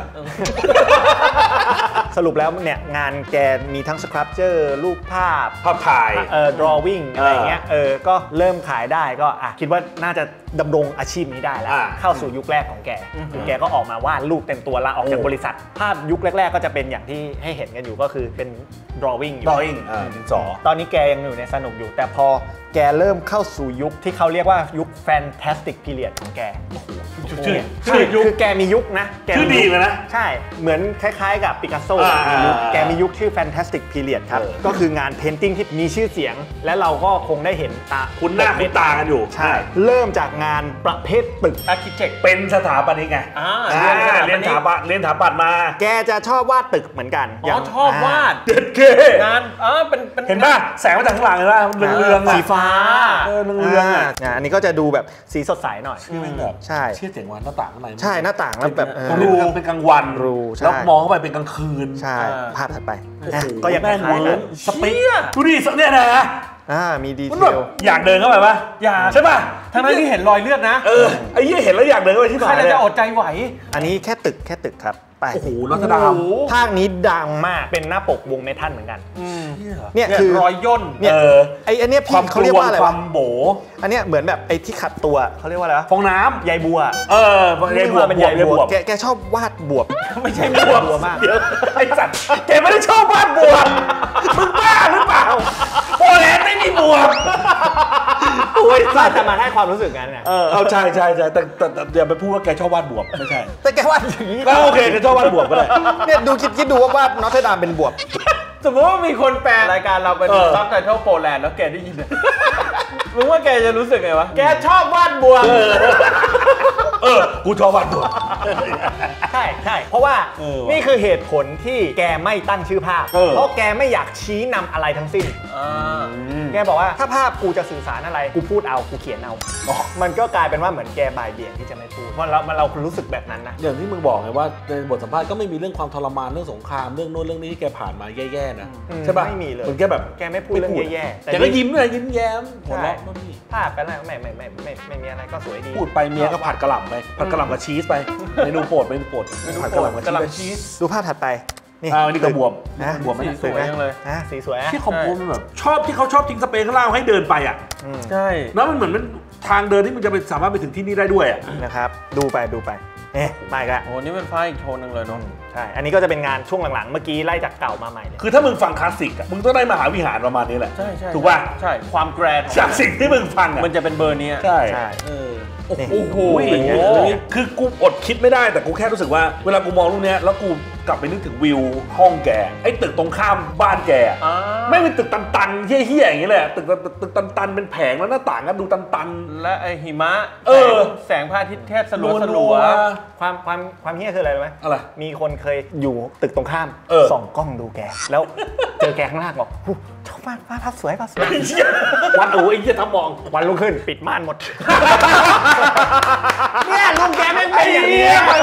สรุปแล้วเนี่ยงานแกมีทั้งสครับเจอร์รูปภาพถ่าย drawing อะไรเงี้ยก็เริ่มขายได้ก็คิดว่าน่าจะดำรงอาชีพนี้ได้แล้วเข้าสู่ยุคแรกของแกคือแกก็ออกมาวาดรูปเต็มตัวลาออกจากบริษัทภาพยุคแรกๆก็จะเป็นอย่างที่ให้เห็นกันอยู่ก็คือเป็น drawing อยู่ดินสอตอนนี้แกยังอยู่ในสนุกอยู่แต่พอแกเริ่มเข้าสู่ยุคที่เขาเรียกว่ายุค Fantastic Period ของแกชื่อคือแกมียุคนะชื่อดีเลยนะใช่เหมือนคล้ายๆกับปิกัสโซแกมียุคชื่อ Fantastic Period ครับก็คืองานเพนติ้งที่มีชื่อเสียงและเราก็คงได้เห็นคุ้นหน้าคุ้นตากันอยู่ใช่เริ่มจากงานประเภทตึก Architect เป็นสถาปนิกไงเรียนสถาปัตย์มาแกจะชอบวาดตึกเหมือนกันชอบวาดงานเป็นเห็นป่ะแสงมาจากข้างหลังเลยป่ะเรืองสีฟ้าเรืองอันนี้ก็จะดูแบบสีสดใสหน่อยใช่เชื่อเสียงวันหน้าต่างข้างในใช่หน้าต่างแล้วแบบรูเป็นกลางวันแล้วมองเข้าไปเป็นกลางคืนใช่ภาพถัดไปก็ยังแม่นเลยสเปคดูดิเนี่ยนะมีดีเทลอยากเดินเข้าไปป่ะอยากใช่ป่ะทั้งนั้นที่เห็นรอยเลือดนะไอ้ยี่เห็นแล้วอยากเดินเข้าไปที่ไหนใครจะอดใจไหวอันนี้แค่ตึกครับไปโอ้โหนอตดามภาคนี้ดังมากเป็นหน้าปกวงเมทัลเหมือนกันเนี่ยคือรอยย่นเนี่ยอันนี้พี่เขาเรียกว่าอะไรความโบอันนี้เหมือนแบบไอ้ที่ขัดตัวเขาเรียกว่าอะไรฟองน้ำใยบัวใยบัวเป็นใยบัวแกชอบวาดบวบไม่ใช่บวบมากไอ้สัตว์แกไม่ได้ชอบวาดบวบมึงบ้าหรือเปล่าโปแลนด์ไม่มีบวบโอ้ยแต่มาให้ความรู้สึกงั้นไงใช่แต่อย่าไปพูดว่าแกชอบวาดบวบไม่ใช่แต่แกวาดอย่างนี้ก็โอเคแกชอบวาดบวบก็ได้เนี่ยดูคิดดูว่าวาดนอตเทอร์ดามเป็นบวบสมมติว่ามีคนแปลรายการเราเป็นซับไตเติลโปแลนด์แล้วแกได้ยินมึงว่าแกจะรู้สึกไงวะแกชอบวาดบวบกูชอบวาดบวบใช่เพราะว่านี่คือเหตุผลที่แกไม่ตั้งชื่อภาพเพราะแกไม่อยากชี้นำอะไรทั้งสิ้นแกบอกว่าถ้าภาพกูจะสื่อสารอะไรกูพูดเอากูเขียนเอามันก็กลายเป็นว่าเหมือนแกบ่ายเบี่ยงที่จะไม่พูดเพราะเรารู้สึกแบบนั้นนะอย่างที่มึงบอกไงว่าในบทสัมภาษณ์ก็ไม่มีเรื่องความทรมานเรื่องสงครามเรื่องโน้นเรื่องนี้ที่แกผ่านมาแย่ๆนะใช่ป่ะไม่มีเลยแกแบบแกไม่พูดเรื่องแย่ๆแต่ก็ยิ้มเลยยิ้มแย้มหัวเราะนี่ภาพกันแล้วไม่มีอะไรก็สวยดีพูดไปเมียก็ผัดกระหล่ำไปผัดกระหล่ำกับชีสไปเมนูโปรดผัดกระหล่ำกับชีสดูภาพถัดไปนี่ก็บวมไม่สวยจังเลยสีสวยที่คอมโพสมันแบบที่เขาชอบทิ้งสเปรย์ข้างล่างให้เดินไปอ่ะใช่แล้วมันเหมือนมันทางเดินที่มันจะสามารถไปถึงที่นี่ได้ด้วยอ่ะนะครับดูไปมาอีกแล้วโอ้นี่เป็นไฟล์อีกโชว์นึงเลยเนาะใช่อันนี้ก็จะเป็นงานช่วงหลังๆเมื่อกี้ไล่จากเก่ามาใหม่เลยคือถ้ามึงฟังคลาสสิกอ่ะมึงต้องได้มหาวิหารประมาณนี้แหละใช่ถูกป่ะใช่ความแกรนด์จากสิ่งที่มึงฟังอ่ะมันจะเป็นเบอร์นี้ใช่โอ้โหคือกูอดคิดไม่ได้แต่กูแค่รู้สึกว่าเวลากูมองรูปนี้แล้วกูกลับไปนึกถึงวิวห้องแกไอ้ตึกตรงข้ามบ้านแกไม่เป็นตึกตันๆเฮี้ยๆอย่างนี้เลยตึกตันๆเป็นแผงแล้วหน้าต่างก็ดูตันๆและไอ้หิมะแสงพระอาทิตย์แทบสลัวความเฮี้ยคืออะไรรู้ไหมอะไรมีคนเคยอยู่ตึกตรงข้ามส่องกล้องดูแกแล้วเจอแกข้างล่างบอกชอบมากภาพสวยวันไอ้เหี้ยทำมองวันรุ่งขึ้นปิดม่านหมดเนี่ยลุงแกไม่เป็นอย่างนี้ไปเลยสิ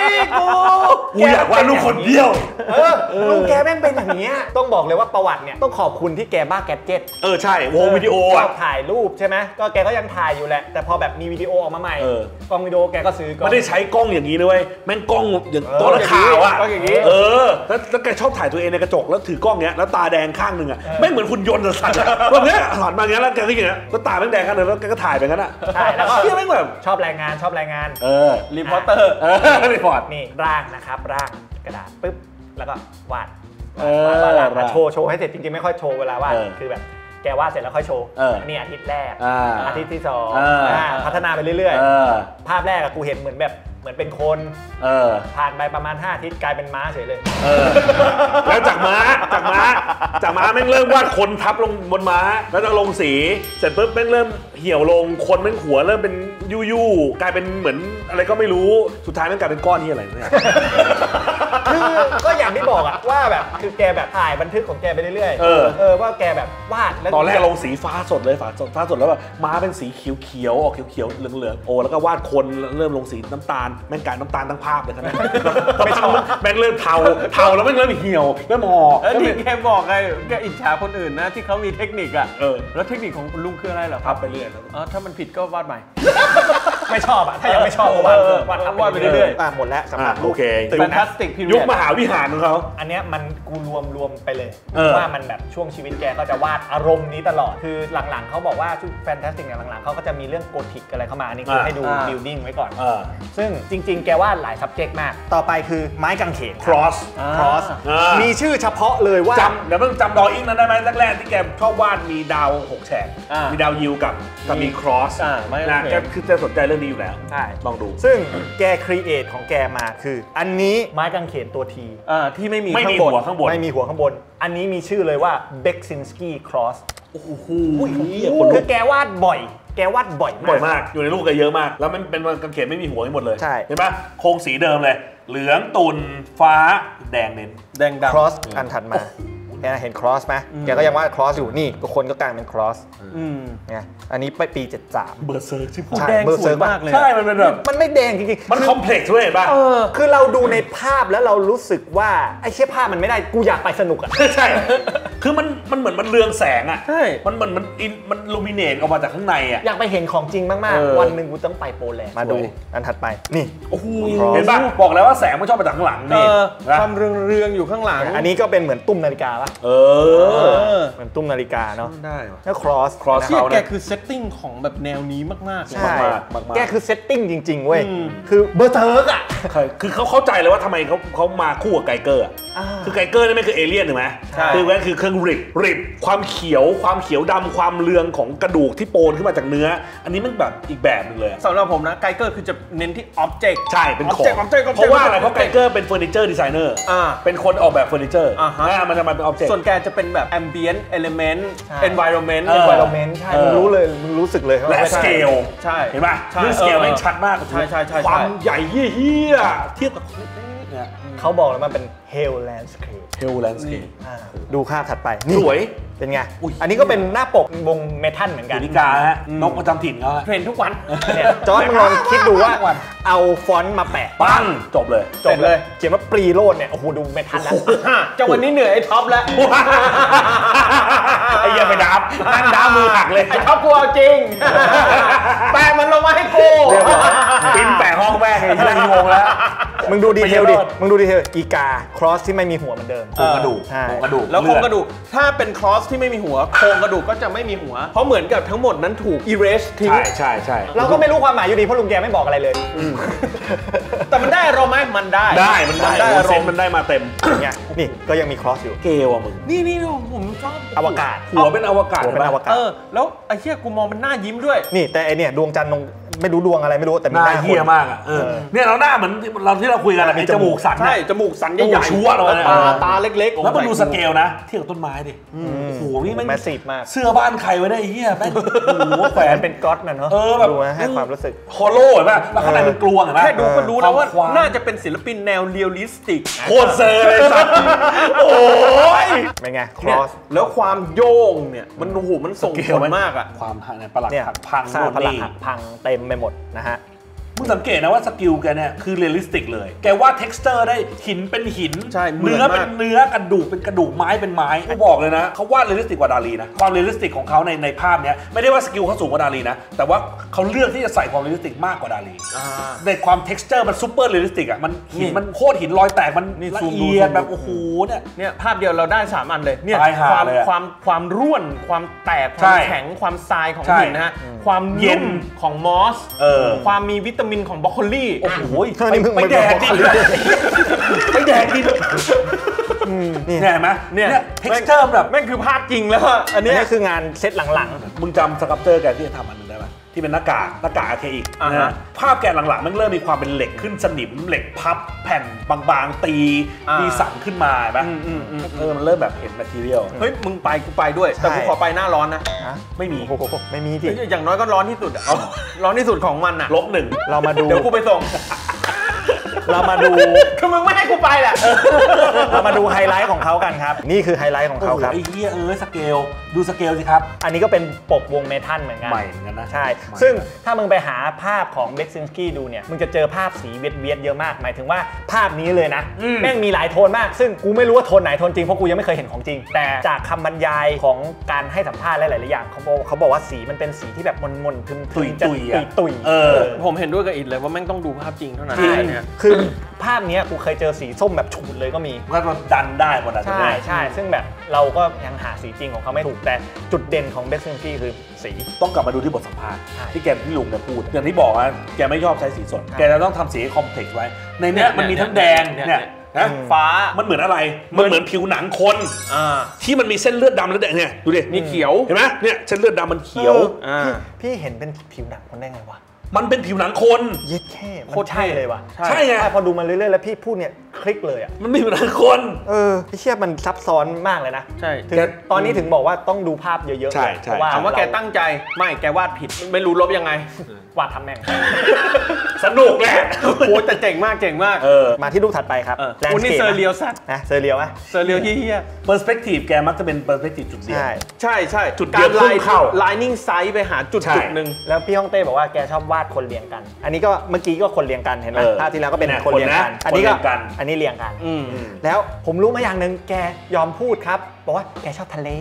กูอยากวาดรูปคนเดียวลุงแกแม่งเป็นอย่างนี้ต้องบอกเลยว่าประวัติเนี่ยต้องขอบคุณที่แกบ้าแกดเจ็ตใช่วงวิดีโออ่ะถ่ายรูปใช่ไหมก็แกก็ยังถ่ายอยู่แหละแต่พอแบบมีวิดีโอออกมาใหม่กล้องวิดีโอแกก็ซื้อกล้องไม่ได้ใช้กล้องอย่างนี้ด้วยแม่งกล้องอย่างโต๊ะข่าวอ่ะอย่างนี้แล้วแกชอบถ่ายตัวเองในกระจกแล้วถือกล้องเนี้ยแล้วตาแดงข้างนึงอ่ะไม่เหมือนคุณยนต์สัตว์แบบเนี้ยหันมาอย่างเงี้ยแล้วแกก็อย่างเงี้ยแล้วตาแม่งแดงข้างนึงแล้วแกก็ถ่ายไปงั้นอ่ะใช่แล้วก็แม่งแบบชอบรายงานรีพอร์เตอร์รีพอร์ตนี่ร่างนะครับร่างกระดาษปึ๊บแล้วก็วาดโชว์ให้เสร็จจริงๆไม่ค่อยโชว์เวลาวาดคือแบบแกวาดเสร็จแล้วค่อยโชว์นี่อาทิตย์แรกอาทิตย์ที่2พัฒนาไปเรื่อยๆภาพแรกกูเห็นเหมือนเป็นคนผ่านไปประมาณ5 อาทิตย์กลายเป็นม้าเฉยเลยแล้วจากม้าแม่งเริ่มวาดคนทับลงบนม้าแล้วจะลงสีเสร็จปุ๊บแม่งเริ่มเหี่ยวลงคนแม่งหัวเริ่มเป็นยู่กลายเป็นเหมือนอะไรก็ไม่รู้สุดท้ายแม่งกลายเป็นก้อนนี่อะไรเนี่ยคือก็อย่างที่บอกอะว่าแบบคือแกแบบถ่ายบันทึกของแกไปเรื่อยๆว่าแกแบบวาดแล้วตอนแรกลงสีฟ้าสดเลยฟ้าสดแล้วแบบม้าเป็นสีเขียวออกเขียวเหลืองแล้วก็วาดคนเริ่มลงสีน้ำตาลแม่งกลายน้ำตาลทั้งภาพเลยครับไม่ชอบแม่งเริ่มเทาแล้วแม่งเริ่มเหี่ยวเริ่มหอที่แกบอกไงแกอิจฉาคนอื่นนะที่เขามีเทคนิคอะแล้วเทคนิคของคุณลุงคืออะไรเหรอพับไปเรื่อยถ้ามันผิดก็วาดใหม่ไม่ชอบอะถ้ายังไม่ชอบก็วาดไปเรื่อยๆหมดแล้วสำหรับโอเคแฟนตาสติกยุคมหาวิหารของเขาอันเนี้ยมันกูรวมไปเลยว่ามันแบบช่วงชีวิตแกก็จะวาดอารมณ์นี้ตลอดคือหลังๆเขาบอกว่าชุดแฟนตาสติกเนี่ยหลังๆเขาก็จะมีเรื่องโกธิกอะไรเข้ามาอันนี้คือให้ดูบิลดิ้งไว้ก่อนซึ่งจริงๆแกวาดหลาย subject มากต่อไปคือไม้กางเขน cross มีชื่อเฉพาะเลยว่าเดี๋ยวมึงจำดออิ่งนั้นได้ไหมแรกๆที่แกชอบวาดมีดาว6 แฉกมีดาวยิวกับมี cross นะแกคือจะสนใจเรื่องนี้อยู่แล้วใช่ลองดูซึ่งแกครีเอทของแกมาคืออันนี้ไม้กางเขนตัวทีที่ไม่มีหัวข้างบนไม่มีหัวข้างบนอันนี้มีชื่อเลยว่า Beksinski Cross โอ้โหคือแกวาดบ่อยมากอยู่ในรูปแกเยอะมากแล้วมันเป็นกางเขนไม่มีหัวหมดเลยใช่เห็นปะโครงสีเดิมเลยเหลืองตุ่นฟ้าแดงเน้นแดงดำ Cross อันถัดมาแกเห็น cross ไหมแกก็ยังว่า cross อยู่นี่คนก็กลายเป็น cross ไงอันนี้ไปปี73 เบอร์เซอร์ชิบหายแดงสวยมากเลยใช่มันเป็นแบบมันไม่แดงจริงๆมันคอมเพล็กซ์ด้วยเห็นป่ะคือเราดูในภาพแล้วเรารู้สึกว่าไอ้เชี่ยภาพมันไม่ได้กูอยากไปสนุกอ่ะใช่คือมันเหมือนมันเรืองแสงอ่ะใช่มันลูมิเนตออกมาจากข้างในอ่ะอยากไปเห็นของจริงมากๆวันหนึ่งกูต้องไปโปแลนด์มาดูอันถัดไปนี่โอ้โหเห็นป่ะบอกแล้วว่าแสงมันชอบมาจากข้างหลังนี่ความเรืองอยู่ข้างหลังอันนี้ก็เป็นเหมือนตุ้มนาฬิกาป่ะเหมือนตุ้มนาฬิกาเนาะได้แล้ว cross ที่แกคือเซตติ้งของแบบแนวนี้มากๆเลยใช่แกคือเซตติ้งจริงๆเว้ยคือเบอร์เทิร์กอ่ะคือเขาเข้าใจเลยว่าทำไมเขามาคู่กับไกเกอร์คือไกเกอร์นี่ไม่คือเอเลี่ยนถูกไหมคือนั่นคือเครื่องริบความเขียวดำความเรืองของกระดูกที่โปนขึ้นมาจากเนื้ออันนี้มันแบบอีกแบบนึงเลยสำหรับผมนะไกเกอร์คือจะเน้นที่อ็อบเจกต์ใช่เป็นของเพราะว่าอะไรเพราะไกเกอร์เป็นเฟอร์นิเจอร์ดีไซเนอร์เป็นคนออกแบบเฟอร์นิเจอร์มันจะมาเป็นอ็อบเจกต์ส่วนแกจะเป็นแบบแอมเบียนต์เอลิเมนต์environment ใช่มึงรู้เลยมึงรู้สึกเลยและสเกลใช่เห็นป่ะเรื่องสเกลแม่งชัดมากใช่ความใหญ่เหี้ยเทียบกับเนี่ยเขาบอกแล้วมันเป็น Hell Landscape ดูภาพถัดไปสวยเป็นไงอันนี้ก็เป็นหน้าปกวงเมทัลเหมือนกันนิกาฮะนกประจำถิ่นเขาเทรนทุกวันเนี่ยจอร์จมึงลองคิดดูว่าเอาฟอนต์มาแปะปั้งจบเลยเขียนว่าปรีโรดเนี่ยโอ้โหดูเมทัลแล้วจังวันนี้เหนื่อยไอ้ท็อปแล้วไอ้เหี้ยไปดับนั่งด้ามือหักเลยไอ้ท็อปกลัวจริงแปะมันลงมาให้กูปิ้นแปะห้องแม่งไอ้เรื่องงงแล้วมึงดูดีเทลดิมึงดูดีเทลอีกาครอสที่ไม่มีหัวเหมือนเดิมโครงกระดูกแล้วโครงกระดูกถ้าเป็นครอสที่ไม่มีหัวโครงกระดูกก็จะไม่มีหัวเพราะเหมือนกับทั้งหมดนั้นถูก erase ทิ้งใช่เราก็ไม่รู้ความหมายอยู่ดีเพราะลุงแกไม่บอกอะไรเลยแต่มันได้อารมณ์ไหมมันได้มันได้อารมณ์มันได้มาเต็มเนี่ยนี่ก็ยังมีครอสอยู่เกลอะมึงนี่ผมชอบอวกาศหัวเป็นอวกาศแล้วไอ้เหี้ยกูมองมันหน้ายิ้มด้วยนี่แต่ไอเนี่ยดวงจันทร์ไม่รู้ดวงอะไรไม่รู้แต่มีหน้าเหี้ยมากอ่ะเนี่ยเราหน้าเหมือนเราที่เราคุยกันไอ้จมูกสันใช่จมูกสันใหญ่ๆชั่วเลยตาเล็กๆแล้วมันดูสเกลนะเทียบกับต้นไม้ดิโอ้โหนี่มันแมสซีฟมากเสื้อบ้านใครไว้ได้ไอ้เหี้ยแม่งโอ้โหแขวนเป็นก๊อตน่ะเนาะแบบให้ความรู้สึกฮอลโลเห็นป่ะแล้วข้างในมันกลวงเห็นป่ะแค่ดูก็รู้แล้วว่าน่าจะเป็นศิลปินแนวเรียลลิสติกโคตรเซอร์เลยสัตว์โอ้ยเป็นไงครอสแล้วความโยงเนี่ยมันโอ้โหมันส่งผลมากอ่ะความเนี่ยประหลัดพังพังเต็มไปหมดนะฮะมึงสังเกตนะว่าสกิลแกเนี่ยคือเรียลลิสติกเลยแกว่า texture ได้หินเป็นหินเนื้อเป็นเนื้อกระดูกเป็นกระดูกไม้เป็นไม้กูบอกเลยนะเขาวาดเรียลลิสติกกว่าดาลีนะความเรียลลิสติกของเขาในภาพเนี้ยไม่ได้ว่าสกิลเขาสูงกว่าดาลีนะแต่ว่าเขาเลือกที่จะใส่ความเรียลลิสติกมากกว่าดาลีในความ texture มันซูเปอร์เรียลลิสติกอ่ะมันหินมันโคตรหินรอยแตกมันละเอียดแบบโอ้โหเนี่ยภาพเดียวเราได้3 อันเลยเนี่ยความร่วนความแตกความแข็งความทรายของหินนะฮะความเย็นของมอสความมีวิตามินของบรอกโคลีโอ้โหไปแดกดิไปแดกดิเนี่ยเห็นไหมเนี่ย texture แบบแม่งคือภาพจริงแล้วอันนี้คืองานเซตหลังๆมึงจำสครับเตอร์แกที่จะทำอันนึงได้ไหมที่เป็นหน้ากากอาเคอีกนะภาพแกนหลังๆมันเริ่มมีความเป็นเหล็กขึ้นสนิมเหล็กพับแผ่นบางๆตีมีสันขึ้นมาป่ะมันเริ่มแบบเห็นแมททีเรียลเฮ้ยมึงไปกูไปด้วยแต่กูขอไปหน้าร้อนนะไม่มีที่อย่างน้อยก็ร้อนที่สุดร้อนที่สุดของมันอ่ะ -1 เรามาดูเดี๋ยวกูไปส่งเรามาดูคือมึงไม่ให้กูไปแหละเรามาดูไฮไลท์ของเขากันครับนี่คือไฮไลท์ของเขาครับไอ้เหี้ยสเกลดูสเกลสิครับอันนี้ก็เป็นปกวงเมทัลเหมือนกันใหม่เหมือนกันนะใช่ซึ่งถ้ามึงไปหาภาพของเบ็กซินสกี้ดูเนี่ยมึงจะเจอภาพสีเวียดเยอะมากหมายถึงว่าภาพนี้เลยนะแม่งมีหลายโทนมากซึ่งกูไม่รู้ว่าโทนไหนโทนจริงเพราะกูยังไม่เคยเห็นของจริงแต่จากคำบรรยายของการให้สัมภาษณ์หลายๆอย่างเขาบอกว่าสีมันเป็นสีที่แบบมนๆทึมๆตุยผมเห็นด้วยกับอิดเลยว่าแม่งต้องดูภาพจริงเท่านั้นเนี่ยคือภาพนี้กูเคยเจอสีส้มแบบฉูดเลยก็มีก็ดันได้หมดใช่ซึ่งแบบเราก็ยังหาสีจริงของเขาไม่ถูกแต่จุดเด่นของเบ็กซินสกี้คือสีต้องกลับมาดูที่บทสัมภาษณ์ที่ลุงแกพูดอย่างที่บอกว่าแกไม่ชอบใช้สีสดแกจะต้องทำสีคอมเพล็กซ์ไว้ในเนี้ยมันมีทั้งแดงเนี่ยนะฟ้ามันเหมือนอะไรมันเหมือนผิวหนังคนที่มันมีเส้นเลือดดำแล้วเนี่ยดูดิมีเขียวเห็นไหมเนี่ยเส้นเลือดดำมันเขียวพี่เห็นเป็นผิวหนังคนได้ไงวะมันเป็นผิวหนังคนเย็ดแค่โคตรใช่เลยว่ะใช่ไงพอดูมาเรื่อยๆแล้วพี่พูดเนี่ยคลิกเลยอ่ะมันมีผิวหนังคนพี่เชื่อมันซับซ้อนมากเลยนะใช่ตอนนี้ถึงบอกว่าต้องดูภาพเยอะๆเพราะว่าแกตั้งใจไม่แกวาดผิดไม่รู้ลบยังไงวาดทำแม่งสนุกแหละโอ้แต่เจ๋งมากมาที่รูปถัดไปครับคุณนี่เซอร์เรียลสัตว์นะเซอร์เรียลไหมเซอร์เรียลเฮี้ยเปอร์สเปกทีฟแกมักจะเป็นเปอร์สเปกทีฟจุดเดียวใช่จุดเดียวเข้าไลนิ่งไซส์ไปหาจุดหนึ่งแล้วพี่ฮ่องเต้บอกว่าแกชอบวาดคนเรียงกันอันนี้ก็เมื่อกี้ก็คนเรียงกันเห็นไหมภาพที่แล้วก็เป็นคนเรียงกันอันนี้เรียงกันแล้วผมรู้มาอย่างหนึ่งแกยอมพูดครับบอกว่าแกชอบทะเล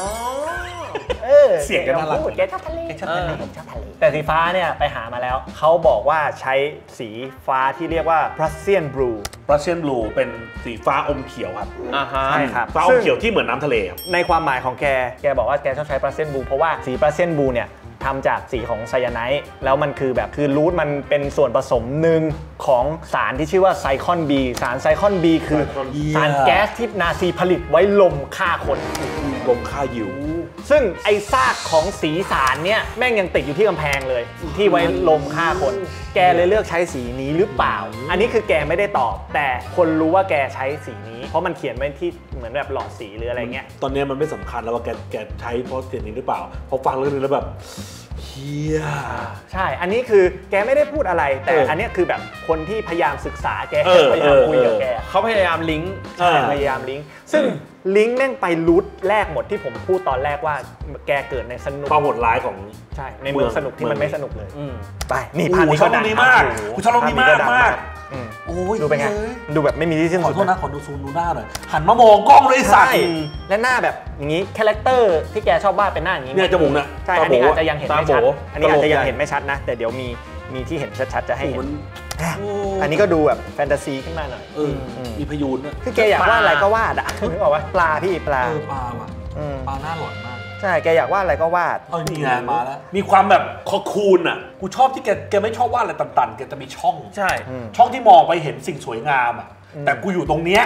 เสียงกันน่ารักแกชอบทะเลแต่สีฟ้าเนี่ยไปหามาแล้วเขาบอกว่าใช้สีฟ้าที่เรียกว่า Prussian Blue Prussian Blue เป็นสีฟ้าอมเขียวครับใช่ครับฟ้าอมเขียวที่เหมือนน้ำทะเลในความหมายของแกบอกว่าแกชอบใช้ Prussian Blue เพราะว่าสี Prussian Blue เนี่ยทำจากสีของไซยาไนด์แล้วมันคือรูทมันเป็นส่วนผสมหนึ่งของสารที่ชื่อว่าไซคอนบีสารไซคอนบีคือสารแก๊สที่นาซีผลิตไว้ลมฆ่าคนลมฆ่ายิวซึ่งไอ้ซากของสีสารเนี่ยแม่งยังติดอยู่ที่กำแพงเลยที่ไว้ลมฆ่าคนแกเลยเลือกใช้สีนี้หรือเปล่าอันนี้คือแกไม่ได้ตอบแต่คนรู้ว่าแกใช้สีนี้เพราะมันเขียนไว้ที่เหมือนแบบหลอดสีหรืออะไรเงี้ยตอนนี้มันไม่สำคัญแล้วว่าแกใช้เพราะสีนี้หรือเปล่าพอฟังเรื่องนี้แล้วแบบเฮียใช่อันนี้คือแกไม่ได้พูดอะไรแต่อันนี้คือแบบคนที่พยายามศึกษาแกพยายามคุยกับแกเขาพยายามลิงก์พยายามลิงก์ซึ่งลิงก์แม่งไปรูทแรกหมดที่ผมพูดตอนแรกว่าแกเกิดในสนุกความโหดร้ายของใช่ในเมืองสนุกที่มันไม่สนุกเลยไปนี่ภาพนี้ก็ดีมากชอบนี้มากโอ้ยดูเป็นไงดูแบบไม่มีที่สิ้นสุดขอโทษนะขอดูซูมดูหน้าหน่อยหันมามองกล้องเลยสัตว์และหน้าแบบอย่างนี้คาแรคเตอร์ที่แกชอบวาดเป็นหน้าอย่างนี้เนี่ยจมูกเนี่ยใช่อันนี้อาจจะยังเห็นไม่ชัดอันนี้อาจจะยังเห็นไม่ชัดนะแต่เดี๋ยวมีที่เห็นชัดๆจะให้เห็นอันนี้ก็ดูแบบแฟนตาซีขึ้นมาหน่อยมีพยูนด้วยคือแกอยากวาดอะไรก็วาดอ่ะนึกออกว่าปลาพี่ปลาว่ะปลาหน้าหล่อนมากใช่แกอยากวาดอะไรก็วาดนี่ไงมาแล้วมีความแบบคูลอ่ะกูชอบที่แกไม่ชอบวาดอะไรตันๆแกจะมีช่องใช่ช่องที่มองไปเห็นสิ่งสวยงามอ่ะแต่กูอยู่ตรงเนี้ย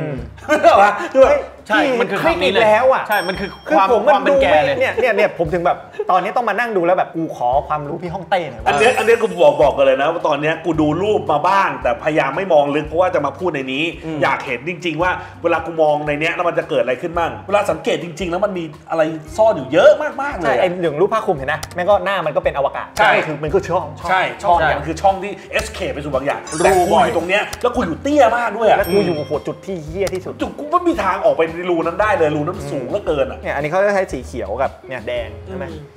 ใช่มันคือคลิกอีกแล้วอ่ะใช่มันคือความเป็นแกเลยเนี่ยผมถึงแบบตอนนี้ต้องมานั่งดูแล้วแบบกูขอความรู้พี่ฮ่องเต้หน่อยอันนี้กูบอกกันเลยนะว่าตอนนี้กูดูรูปมาบ้างแต่พยายามไม่มองลึกเพราะว่าจะมาพูดในนี้อยากเห็นจริงๆว่าเวลากูมองในเนี้ยแล้วมันจะเกิดอะไรขึ้นบ้างเวลาสังเกตจริงๆแล้วมันมีอะไรซ่อนอยู่เยอะมากๆเลยใช่ไอ้อย่างรูปผ้าคลุมเห็นนะแม่ก็หน้ามันก็เป็นอวกาศใช่คือมันคือช่องใช่ช่องมันคือช่องที่ escape ไปสู่บางอย่างรูบ่อยตรงเนี้ยแล้วกูอยู่เตี้ยมากด้วยแล้วกูอยู่โหดจุดที่เหี้ยที่สุดจุดกูไม่มีทางออกไปในรูนั้นได้เลยรูนั้นสูงเหลือเกินอ่ะเนี่ยอันนี้เขาจะใช้สีเขียวกับเนี่ยแดงใช่ไหม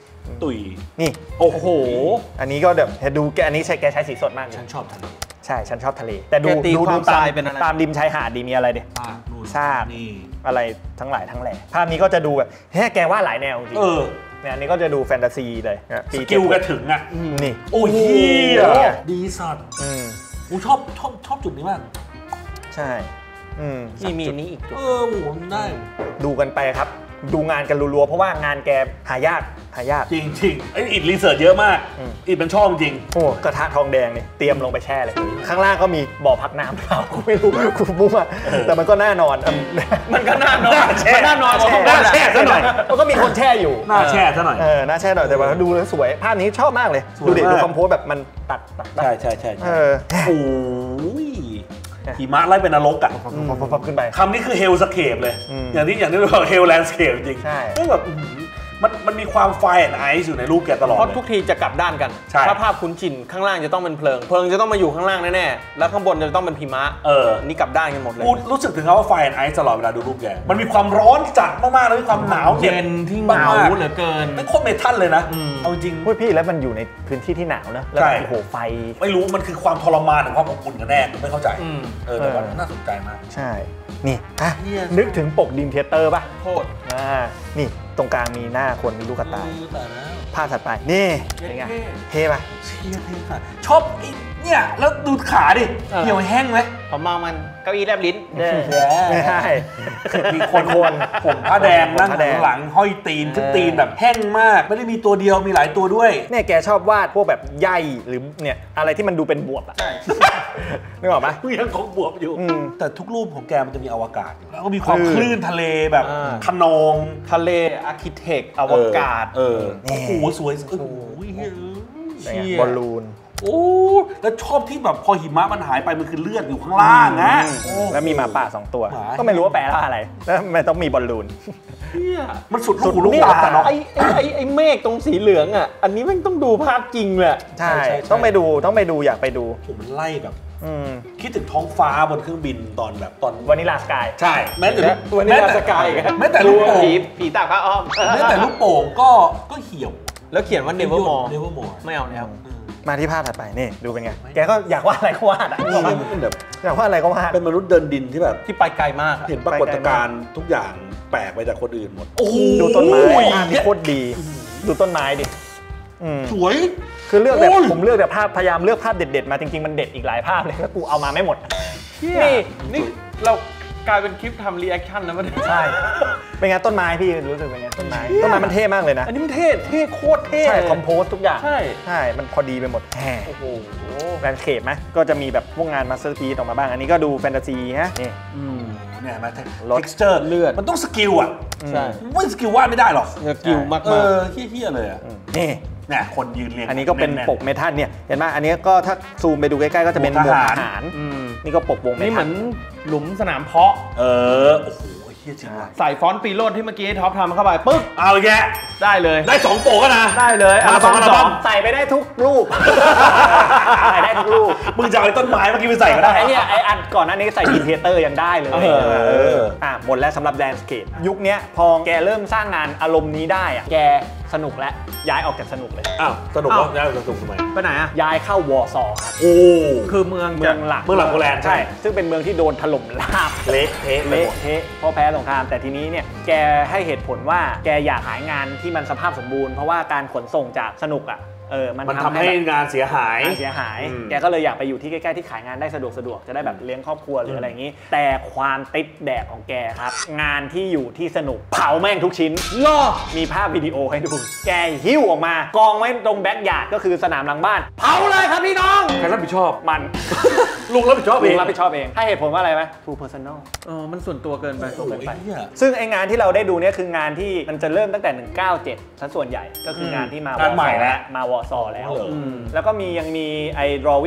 ตุ๋ยนี่โอ้โหอันนี้ก็แบบดูแกอันนี้แกใช้สีสดมากฉันชอบทะเลใช่ฉันชอบทะเลแต่ดูตามริมชายหาดดีมีอะไรดิซากอะไรทั้งหลายทั้งแหล่ภาพนี้ก็จะดูแบบเฮ้ยแกว่าหลายแนวจริงเนี่ยอันนี้ก็จะดูแฟนตาซีเลยสกิลกระถึงอ่ะนี่โอ้ยดีสัตว์กูชอบจุดนี้มากใช่มีนี้อีกหมูได้ดูกันไปครับดูงานกันรัวๆเพราะว่างานแกหายากจริงไอ้อิดรีเสิร์ชเยอะมากอิดมันชอบจริงโอ้กระทะทองแดงเนี่ยเตรียมลงไปแช่เลยข้างล่างก็มีบ่อพักน้ำเปล่ากูไม่รู้กูบุ้งอ่ะแต่มันก็น่านอนมันก็น่านอนน่าแช่ซะหน่อยมันก็มีคนแช่อยู่น่าแช่ซะหน่อยน่าแช่หน่อยแต่ว่าดูแล้วสวยภาพนี้ชอบมากเลยดูดิดูคอมโพสแบบมันตัดใช่โอ้ยหิมะไล่เป็นนรกอ่ะขึ้นไปคำนี้คือเฮลสเคปเลยอย่างที่เราบอกเฮลแลนด์สเคปจริงก็แบบมันมีความไฟแอนด์ไอซ์อยู่ในรูปแกตลอดเพราะทุกทีจะกลับด้านกันถ้าภาพคุ้นชินข้างล่างจะต้องเป็นเพลิงจะต้องมาอยู่ข้างล่างแน่ๆแล้วข้างบนจะต้องเป็นหิมะนี่กลับด้านกันหมดเลยรู้สึกถึงว่าไฟแอนด์ไอซ์ตลอดเวลาดูรูปแกมันมีความร้อนจัดมากๆแล้วมีความหนาวเย็นที่หนาวเหลือเกินไม่โคตรเมทัลเลยนะเอาจริงพี่แล้วมันอยู่ในพื้นที่ที่หนาวนะแล้วโอ้โหไฟไม่รู้มันคือความทรมานหรือความอบอุ่นกันแน่ไม่เข้าใจแต่ว่าน่าสนใจมากใช่นี่นึกถึงปกดีมเทเตอร์ป่ะโคตรนี่ตรงกลางมีหน้าคนมีลูกกระต่ายภาพถัดไปนี่เป็นไงเท่ป่ะเท่ค่ะชอบเนี่ยแล้วดูขาดิเหี่ยวแห้งไหมผมมองมันเก้าอี้แลบลิ้นไม่ใช่มีคนผมผ้าแดงนั่งหลังห้อยตีนคือตีนแบบแห้งมากไม่ได้มีตัวเดียวมีหลายตัวด้วยเนี่ยแกชอบวาดพวกแบบใยหรือเนี่ยอะไรที่มันดูเป็นบวบอ่ะนึกออกไหมยังคงบวบอยู่แต่ทุกรูปของแกมันจะมีอวกาศแล้วก็มีความคลื่นทะเลแบบขนองทะเลอาร์คิเทคอวกาศโอ้โหสวยโอ้โหบอลลูนโอ้แล้วชอบที่แบบพอหิมะมันหายไปมันคือเลือดอยู่ข้างล่างนะแล้วมีหมาป่า2ตัวก็ไม่รู้ว่าแปลว่าอะไรแล้วมันต้องมีบอลลูนมันสุดลูกตาเนาะไอ้เมฆตรงสีเหลืองอ่ะอันนี้แม่งต้องดูภาพจริงเลยใช่ต้องไปดูอยากไปดูผมมันไล่แบบคิดถึงท้องฟ้าบนเครื่องบินตอนวานิลาสกายใช่แม้แต่วานิลาสกายแม้แต่ลูกโป่งผีตากผ้าอ้อมแม้แต่ลูกโป่งก็เหี่ยวแล้วเขียนว่า Nevermore ไม่เอาแล้วมาที่ภาพถัดไปนี่ดูเป็นไงแกก็อยากวาดอะไรก็วาดอยากวาดอะไรก็วาดเป็นมนุษย์เดินดินที่แบบที่ไปไกลมากเห็นปรากฏการณ์ทุกอย่างแปลกไปจากคนอื่นหมดดูต้นไม้มีโคตรดีดูต้นไม้ดิสวยคือเลือกแบบผมเลือกแต่ภาพพยายามเลือกภาพเด็ดๆมาจริงๆมันเด็ดอีกหลายภาพเลยแล้วกูเอามาไม่หมดนี่เรากลายเป็นคลิปทำรีแอคชั่นนะมันใช่เป็นไงต้นไม้พี่รู้สึกเป็นไงต้นไม้มันเท่มากเลยนะอันนี้มันเท่โคตรเท่ใช่คอมโพสทุกอย่างใช่มันพอดีไปหมดโอ้โหแลนด์สเคปไหมก็จะมีแบบพวกงานมาสเตอร์พีซออกมาบ้างอันนี้ก็ดูแฟนตาซีฮะนี่เนี่ยมาtexture เลือดมันต้องสกิลอ่ะใช่ไม่สกิลวาดไม่ได้หรอกสกิลมากเฮี้ยเลยอ่ะนี่เนี่ยคนยืนเรียงอันนี้ก็เป็นปกเมทัลเนี่ยเห็นไหมอันนี้ก็ถ้าซูมไปดูใกล้ๆก็จะเป็นหมวกทหารนี่ก็ปกวงเมทัลนี่เหมือนหลุมสนามเพาะโอ้โหเฮี้ยจริงว่ะใส่ฟอนต์ปีโรดที่เมื่อกี้ท็อปทำเข้าไปปึ๊บเอาแยะได้เลยได้2โปกนะได้เลยใส่ไปได้ทุกรูปใส่ได้ทุกรูปมึงจะเอาต้นไม้เมื่อกี้ไปใส่ก็ได้ไอ้เนี่ยไอ้อันก่อนหน้านี้ใส่ดีเทเตอร์ยังได้เลยหมดแล้วสำหรับแลนด์สเคปยุคนี้พอแกเริ่มสร้างงานอารมณ์นี้ได้อะแกสนุกแล้วย้ายออกจากสนุกเลยสนุกแล้วย้ายออกจากสนุกทำไมไปไหนอะย้ายเข้าวอร์ซอครับคือเมืองหลักโปแลนด์ใช่ซึ่งเป็นเมืองที่โดนถล่มราบเละเทะเพราะแพ้สงครามแต่ทีนี้เนี่ยแกให้เหตุผลว่าแกอยากขายงานที่มันสภาพสมบูรณ์เพราะว่าการขนส่งจากสนุกอ่ะมันทำให้งานเสียหายแกก็เลยอยากไปอยู่ที่ใกล้ๆที่ขายงานได้สะดวกจะได้แบบเลี้ยงครอบครัวหรืออะไรอย่างนี้แต่ความติดแดกของแกครับงานที่อยู่ที่สนุกเผาแม่งทุกชิ้นมีภาพวิดีโอให้ดูแกหิ้วออกมากองไว้ตรงแบ็คยาร์ดก็คือสนามหลังบ้านเผาเลยครับพี่น้องใครรับผิดชอบมันลุงรับผิดชอบเองให้เหตุผลว่าอะไรไหม too personal มันส่วนตัวเกินไปซึ่งไองานที่เราได้ดูเนี่ยคืองานที่มันจะเริ่มตั้งแต่197ซะส่วนใหญ่ก็คืองานที่มาวอร์ซอแล้วแล้วก็ยังมีไอ้ drawing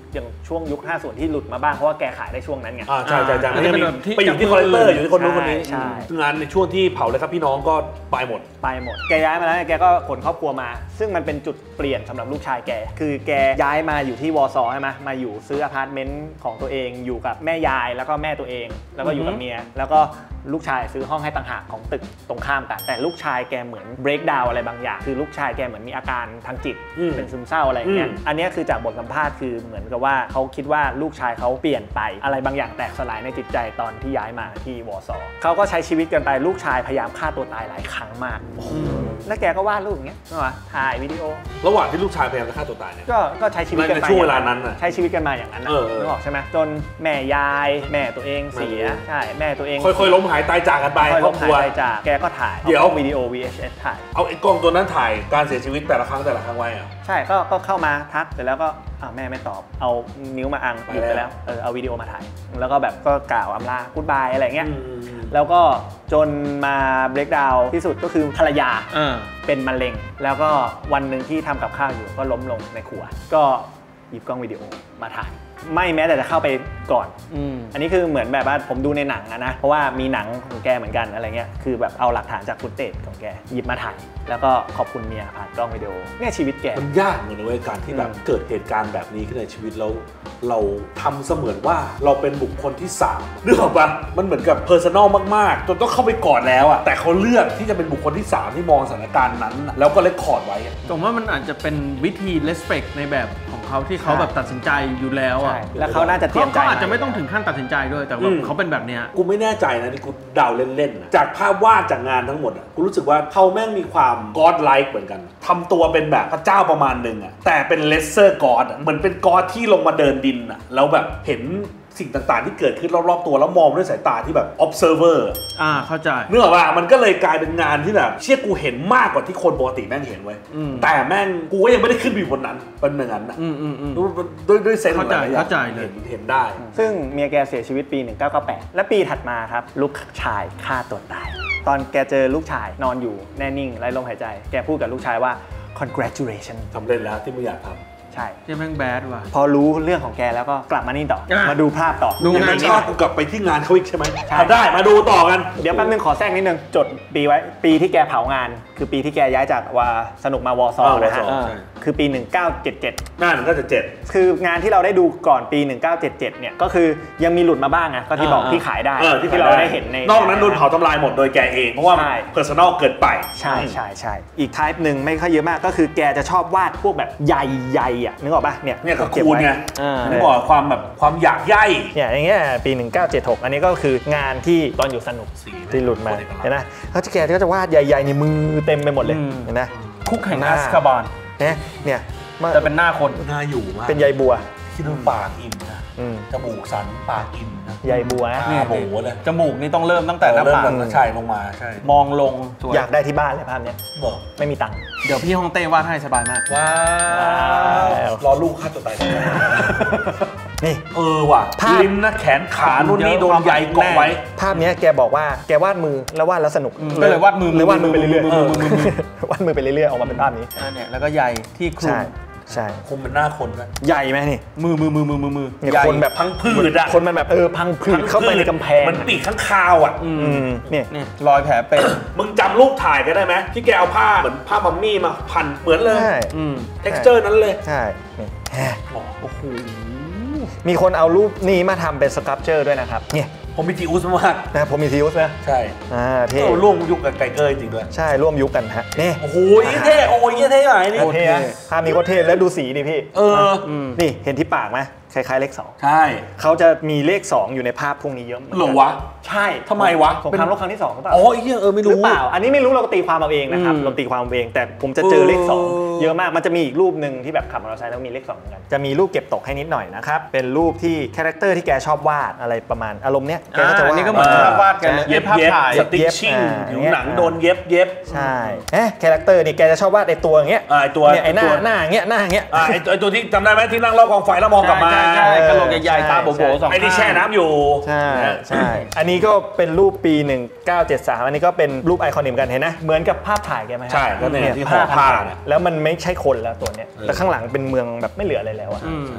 อย่างช่วงยุค 50 ที่หลุดมาบ้างเพราะว่าแกขายได้ช่วงนั้นไงใช่ไม่ได้มีไปอยู่ที่คอลเลกเตอร์อยู่ที่คนนู้นคนนี้งานในช่วงที่เผาเลยครับพี่น้องก็ไปหมดแกย้ายมาแล้วแกก็ขนครอบครัวมาซึ่งมันเป็นจุดเปลี่ยนสำหรับลูกชายแกคือแกย้ายมาอยู่ที่วอร์ซอใช่ไหมมาอยู่ซื้ออพาร์ตเมนต์ของตัวเองอยู่กับแม่ยายแล้วก็แม่ตัวเองแล้วก็อยู่กับเมียแล้วก็ลูกชายซื้อห้องให้ต่างหากของตึกตรงข้ามกันแต่ลูกชายแกเหมือน break down อะไรบางอย่างคือลูกชายแกเหมือนมีอาการทางจิตเป็นซึมเศร้าอะไรเงี้ยอันนี้คือจากบทสัมภาษณ์คือเหมือนกับว่าเขาคิดว่าลูกชายเขาเปลี่ยนไปอะไรบางอย่างแตกสลายในจิตใจตอนที่ย้ายมาที่วอร์ซอเขาก็ใช้ชีวิตกันไปลูกชายพยายามฆ่าตัวตายหลายครั้งมากแล้วแกก็วาดรูปอย่างเงี้ยถ่ายวิดีโอระหว่างที่ลูกชายพยายามจะฆ่าตัวตายเนี่ยก็ใช้ชีวิตกันไปในช่วงเวลานั้นใช้ชีวิตกันมาอย่างนั้นนึกออกใช่ไหมจนแม่ยายแม่ตัวเองเสียใช่แม่ตัวเองค่อยๆล้มหายตายจากกันไปครอบครัวแกก็ถ่ายเดี๋ยววิดีโอ VHS ถ่ายเอาไอ้กล้องตัวนั้นถ่ายการเสียชีวิตแต่ละครั้งไว้อะใช่ก็เข้ามาทักเสร็จแล้วก็แม่ไม่ตอบเอานิ้วมาอังหยุดไปแล้วเอาวิดีโอมาถ่ายแล้วก็แบบก็กล่าวอำลากู๊ดบายอะไรเงี้ยแล้วก็จนมาเบรกดาวน์ที่สุดก็คือภรรยาเป็นมะเร็งแล้วก็วันหนึ่งที่ทำกับข้าวอยู่ก็ล้มลงในครัวก็หยิบกล้องวิดีโอมาถ่ายไม่แม้แต่จะเข้าไปก่อนอันนี้คือเหมือนแบบว่าผมดูในหนังนะเพราะว่ามีหนังของแกเหมือนกันอะไรเงี้ยคือแบบเอาหลักฐานจากฟุตเทจของแกหยิบมาถ่ายแล้วก็ขอบคุณเมียผ่านกล้องวิดีโอเนี่ยชีวิตแกมันยากเหมือนในการที่แบบเกิดเหตุการณ์แบบนี้ขึ้นในชีวิตแล้วเราทำเสมือนว่าเราเป็นบุคคลที่3นึกออกปะมันเหมือนกับเพอร์ซันอลมากๆจนต้องเข้าไปก่อนแล้วอะแต่เขาเลือกที่จะเป็นบุคคลที่3ที่มองสถานการณ์นั้นแล้วก็เลคคอร์ดไว้ผมว่ามันอาจจะเป็นวิธี respect ในแบบของเขาที่เขาแบบตัดสินใจอยู่แล้วอะแล้วเขาน่าจะเตรียมใจเขาอาจจะไม่ต้องถึงขั้นตัดสินใจด้วยแต่ว่าเขาเป็นแบบนี้กูไม่แน่ใจนะที่กูเดาเล่นๆจากภาพวาดจากงานทั้งหมดกูรู้สึกว่าเขาแม่งมีความ God like เหมือนกันทำตัวเป็นแบบพระเจ้าประมาณนึงอะแต่เป็น lesser God เหมือนเป็น God ที่ลงมาเดินดินอะแล้วแบบเห็นสิ่งต่างๆที่เกิดขึ้นรอบๆตัวแล้วมองด้วยสายตาที่แบบ observer เข้าใจเนื่องจากว่ามันก็เลยกลายเป็นงานที่แบบเชี่ยกูเห็นมากกว่าที่คนปกติแม่งเห็นไว้แต่แม่งกูก็ยังไม่ได้ขึ้นไปอยู่บนนั้นเป็นเหมือนกันนะด้วยเซนส์อะไรเห็นได้ซึ่งเมียแกเสียชีวิตปี 1998และปีถัดมาครับลูกชายฆ่าตัวตายตอนแกเจอลูกชายนอนอยู่แน่นิ่งไร้ลมหายใจแกพูดกับลูกชายว่า congratulations สำเร็จแล้วที่มึงอยากทำใช่ที่แม่งแบดว่ะพอรู้เรื่องของแกแล้วก็กลับมานี่ต่อมาดูภาพต่อดูงานชอบกูกลับไปที่งานเขาอีกใช่ไหมได้มาดูต่อกันเดี๋ยวแป๊บนึงขอแทรกนิดนึงจดปีไว้ปีที่แกเผางานคือปีที่แกย้ายจากว่าสนุกมาวอร์ซอนะฮะคือปี 1977 น่า1977 คืองานที่เราได้ดูก่อนปี 1977เนี่ยก็คือยังมีหลุดมาบ้างนะก็ที่บอกที่ขายได้ที่เราได้เห็นในนอกนั้นโดนเผาทำลายหมดโดยแกเองเพราะว่าเพอร์ซันอลเกินไปใช่อีกไทป์หนึ่งไม่ค่อยเยอะมากก็คือแกจะชอบวาดพวกแบบใหญ่ๆอ่ะนึกออกป่ะเนี่ยก็คูณไงนึกออกความอยากใหญ่เนี่ยอย่างเงี้ยปี 1976อันนี้ก็คืองานที่ตอนอยู่สนุกที่หลุดมาเห็นไหมเขาแกก็จะวาดใหญ่ๆในมือเต็มไปหมดเลยเห็นไหมคุกแห่งอาสคาบานเนี่ยจะเป็นหน้าคนหน้าอยู่มากเป็นใยบัวคิดดูปากอิ่มนะจมูกสันปากอิ่มนะใยบัวนี่โบเลยจมูกนี่ต้องเริ่มตั้งแต่หน้าผากใช่ลงมาใช่มองลงอยากได้ที่บ้านเลยภาพนี้บอกไม่มีตังค์เดี๋ยวพี่ฮ่องเต้วาดให้สบายมากว้าวรอลูกฆ่าตัวตายนี่ว่ะลิ้นนะแขนขานู่นนี่โดนใยเกาะไว้ภาพนี้แกบอกว่าแกวาดมือแล้ววาดแล้วสนุกก็เลยวาดมือไปเรื่อยๆวาดมือไปเรื่อยๆออกมาเป็นภาพนี้เนี่ยแล้วก็ใยที่คลุมใช่คงเป็นหน้าคนนะใหญ่ไหมนี่มือคนแบบพังผืดอะคนมันแบบพังผืดเข้าไปในกำแพงมันปีกข้างคาวอ่ะเนี่ยรอยแผลเป็นมึงจำรูปถ่ายกันได้ไหมที่แกเอาผ้าเหมือนผ้ามัมมี่มาพันเหมือนเลยtexture นั้นเลยใช่โอ้โหมีคนเอารูปนี้มาทำเป็นสครับเจอร์ด้วยนะครับเนี่ยผมมีทีอุสมากนะผมมีทีอุสนะใช่เท่ร่วมยุคกับไก่เกยจริงด้วยใช่ร่วมยุคกันฮะนี่โอ้โหเท่เท่ใหญ่นี่เท่ภาพนี้ก็เท่แล้วดูสีดิพี่นี่เห็นที่ปากไหมคล้ายๆเลข2 ใช่เขาจะมีเลข2อยู่ในภาพพวกนี้เยอะหรอวะใช่ทำไมวะสงครามโลกครั้งที่2หรือเปล่าไม่รู้หรือเปล่าอันนี้ไม่รู้เราตีความเอาเองนะครับเราตีความเองแต่ผมจะเจอเลข2เยอะมากมันจะมีอีกรูปหนึ่งที่แบบขับมอเตอร์ไซค์แล้วมีเลข2เหมือนกันจะมีรูปเก็บตกให้นิดหน่อยนะครับเป็นรูปที่คาแรคเตอร์ที่แกชอบวาดอะไรประมาณอารมณ์เนี้ยแกก็จะวาดนี่ก็เหมือนวาดกันเย็บสติ๊กชิ่งผิวหนังโดนเย็บใช่คาแรคเตอร์นี่แกจะชอบวาดไอตัวอย่างเงี้ยไอตัวไอหน้าอย่างเงี้ยไอตัวที่จำได้ไหมที่นั่งรอบกองไฟแล้วมองกลับมากระโหลกใหญ่ๆตาโบ๋ๆไอ้ที่แช่น้ำอยู่ใช่อันนี้ก็เป็นรูปปี 1973อันนี้ก็เป็นรูปไอคอนิกกันเห็นนะเหมือนกับภาพถ่ายแกไหมใช่ก็เนี่ยที่ห่อผ้าแล้วมันไม่ใช่คนแล้วตัวเนี้ยแต่ข้างหลังเป็นเมืองแบบไม่เหลืออะไรแล้วอะ